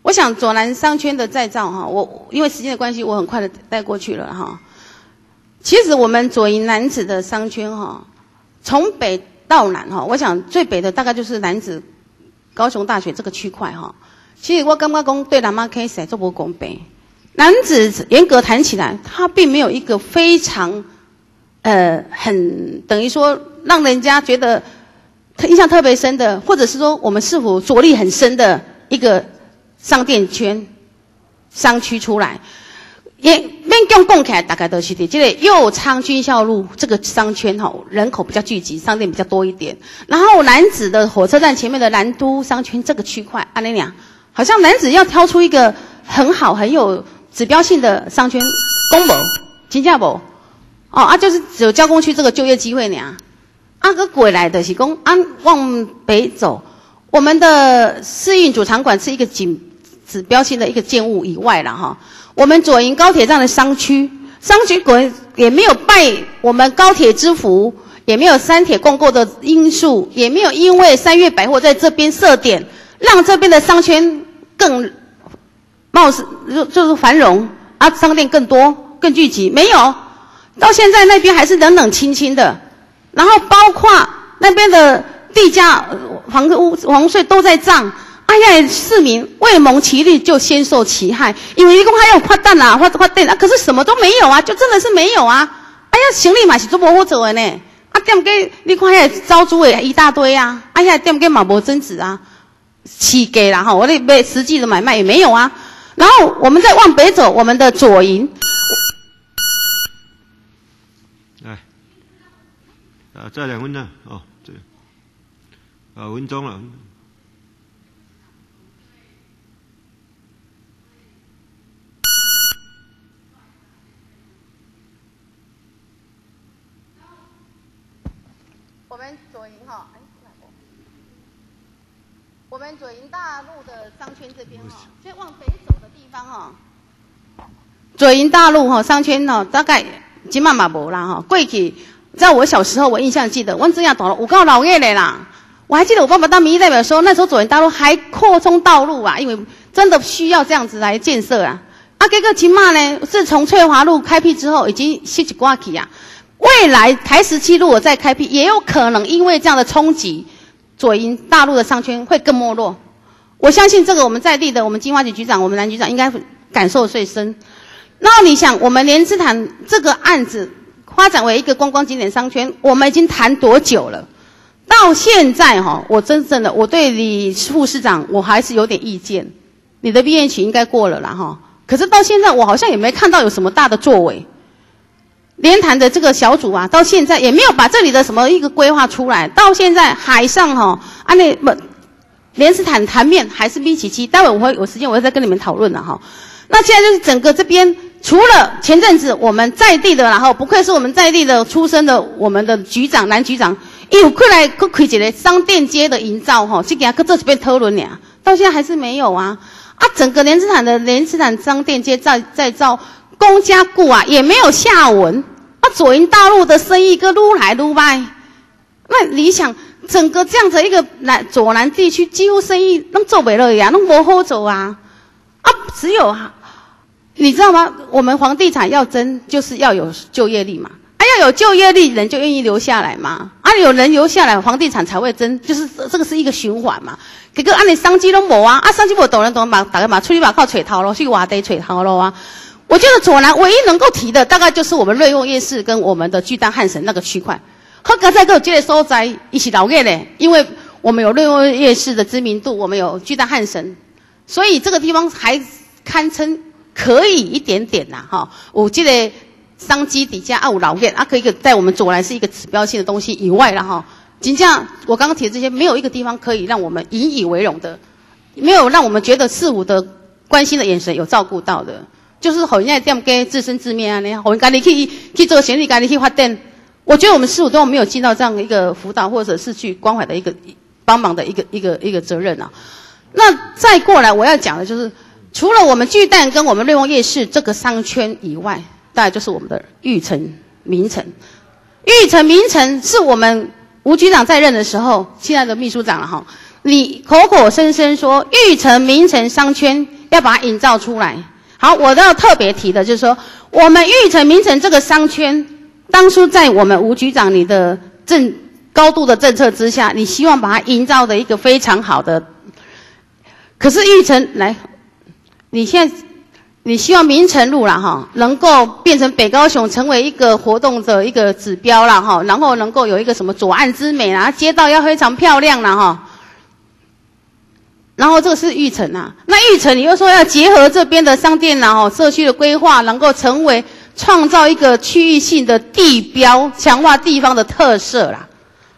S7: 我想左南商圈的再造哈，我因为时间的关系，我很快的带过去了哈。其实我们左营楠梓的商圈哈，从北到南哈，我想最北的大概就是楠梓高雄大学这个区块哈。其实我感觉讲对南妈 case 做不公平。楠梓严格谈起来，它并没有一个非常呃很等于说让人家觉得印象特别深的，或者是说我们是否着力很深的一个商店圈、商区出来。也免讲讲起来，大概都是伫这个右昌军校路这个商圈哈，人口比较聚集，商店比较多一点。然后楠梓的火车站前面的南都商圈这个区块，安尼俩，好像楠梓要挑出一个很好、很有指标性的商圈，公无，真正无，哦啊，就是只有交工区这个就业机会俩。啊，个过来的是讲，啊，往北走，我们的试运主场馆是一个指指标性的一个建物以外了哈。我们左营高铁站的商区，商区果也没有拜我们高铁之福，也没有三铁共构的因素，也没有因为三月百货在这边设点，让这边的商圈更貌似就是繁荣啊，商店更多更聚集，没有，到现在那边还是冷冷清清的，然后包括那边的地价、房屋、房税都在涨。哎呀，市民未蒙其利就先受其害，因为一共还有发蛋啊、发发电啊，可是什么都没有啊，就真的是没有啊！哎呀，行李嘛是做无好做的呢，啊店家你看遐招租的一大堆啊，哎呀店家嘛无增值啊，起价啦哈，我那买实际的买卖也没有啊。然后我们再往北走，我们的左营，
S1: 来，啊再两分钟哦，这啊五分钟了。
S7: 我们左营哈，哎，我们左营大路的商圈这边哈，所以往北走的地方哈，左营大路哈商圈哈，大概今嘛嘛无啦哈。过去在我小时候，我印象记得，我这样走了五个老月的啦。我还记得我爸爸当民意代表说，那时候左营大路还扩充道路啊，因为真的需要这样子来建设啊。啊，这个今嘛呢，自从翠华路开辟之后，已经吸起挂起啊。未来台十七路我再开辟，也有可能因为这样的冲击，左营大陆的商圈会更没落。我相信这个我们在地的，我们经发局局长、我们南局长应该感受最深。那你想，我们莲池潭这个案子发展为一个观光景点商圈，我们已经谈多久了？到现在哈，我真正的我对李副市长我还是有点意见。你的毕业期应该过了啦哈，可是到现在我好像也没看到有什么大的作为。莲潭的这个小组啊，到现在也没有把这里的什么一个规划出来。到现在海上哈、哦，啊那不莲池潭潭面还是 B 七七，待会我会有时间我会再跟你们讨论了哈。那现在就是整个这边，除了前阵子我们在地的，然后不愧是我们在地的出身的我们的局长南局长，有过来去开一个商店街的营造哈，去给他做这边讨论俩，到现在还是没有啊。啊，整个莲池潭的莲池潭商店街再再造。公家顾啊也没有下文，啊左营大陆的生意个撸来撸歪，那你想整个这样子一个南左南地区几乎生意都做不了呀，都没好走啊，啊只有啊，你知道吗？我们房地产要争就是要有就业力嘛，啊要有就业力人就愿意留下来嘛，啊有人留下来房地产才会争，就是这个是一个循环嘛。结果按你商机都没啊，啊商机没懂人懂嘛，大家嘛出去嘛靠吹头咯，去外地吹头咯啊。我觉得左南唯一能够提的，大概就是我们瑞丰夜市跟我们的巨蛋汉神那个区块。和刚才跟我这个所在一起老业嘞，因为我们有瑞丰夜市的知名度，我们有巨蛋汉神，所以这个地方还堪称可以一点点呐、啊、哈。我记得商机底下啊有老业啊，可以在我们左南是一个指标性的东西以外了哈。真正我刚刚提的这些，没有一个地方可以让我们引以为荣的，没有让我们觉得市府的关心的眼神有照顾到的。就是好像店家自生自灭啊，那样，我们赶紧去去做行李，赶紧去发电。我觉得我们市府都没有尽到这样的一个辅导或者是去关怀的一个帮忙的一个一个一个责任啊。那再过来我要讲的就是，除了我们巨蛋跟我们瑞丰夜市这个商圈以外，大概就是我们的玉成名城。玉成名城是我们吴局长在任的时候，现在的秘书长了哈，你口口声声说玉成名城商圈要把它营造出来。好，我要特别提的就是说，我们玉成、明成这个商圈，当初在我们吴局长你的政高度的政策之下，你希望把它营造的一个非常好的。可是玉成来，你现在你希望明成路啦哈，能够变成北高雄成为一个活动的一个指标啦哈，然后能够有一个什么左岸之美啦，街道要非常漂亮啦哈。然后这个是玉成啊，那玉成你又说要结合这边的商店啦哈，社区的规划，能够成为创造一个区域性的地标，强化地方的特色啦。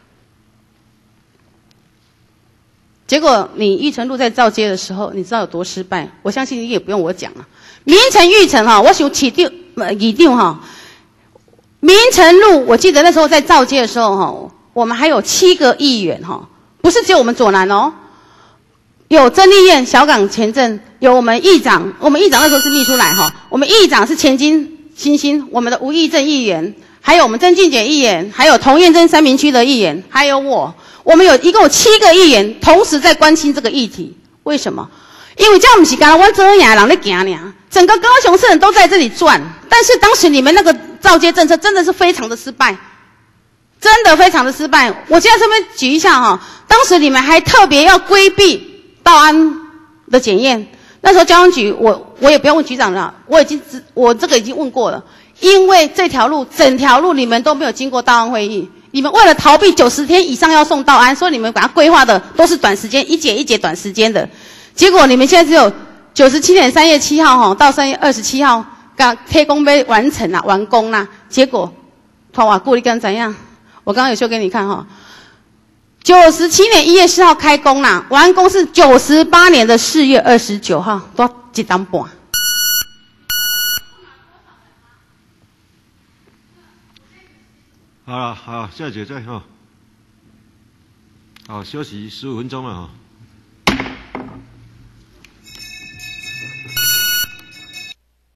S7: 结果你玉成路在造街的时候，你知道有多失败？我相信你也不用我讲了。明成玉成哈，我想起定呃一定哈，明成路我记得那时候在造街的时候哈，我们还有七个议员哈，不是只有我们左南哦。有曾丽燕、小港前镇，有我们议长，我们议长那时候是秘书来哈，我们议长是前金星星，我们的吴益政议员，还有我们曾静姐议员，还有童燕珍三民区的议员，还有我，我们有一共有七个议员同时在关心这个议题。为什么？因为这不是干我这样人在行呢，整个高雄市人都在这里转，但是当时你们那个造街政策真的是非常的失败。真的非常的失败。我现在这边举一下哈，当时你们还特别要规避道安的检验，那时候交通局我我也不要问局长了，我已经我这个已经问过了，因为这条路整条路你们都没有经过道安会议，你们为了逃避九十天以上要送道安，所以你们把它规划的都是短时间一节一节短时间的，结果你们现在只有九十七年三月七号哈到三月二十七号刚开工被完成了完工啦，结果团瓦顾你跟怎样？我刚刚有秀给你看哈。九十七年一月四号开工啦，完工是九十八年的四月二十九号，多一档半。
S1: 好了，好，下节再哈。好，休息十五分钟了哈。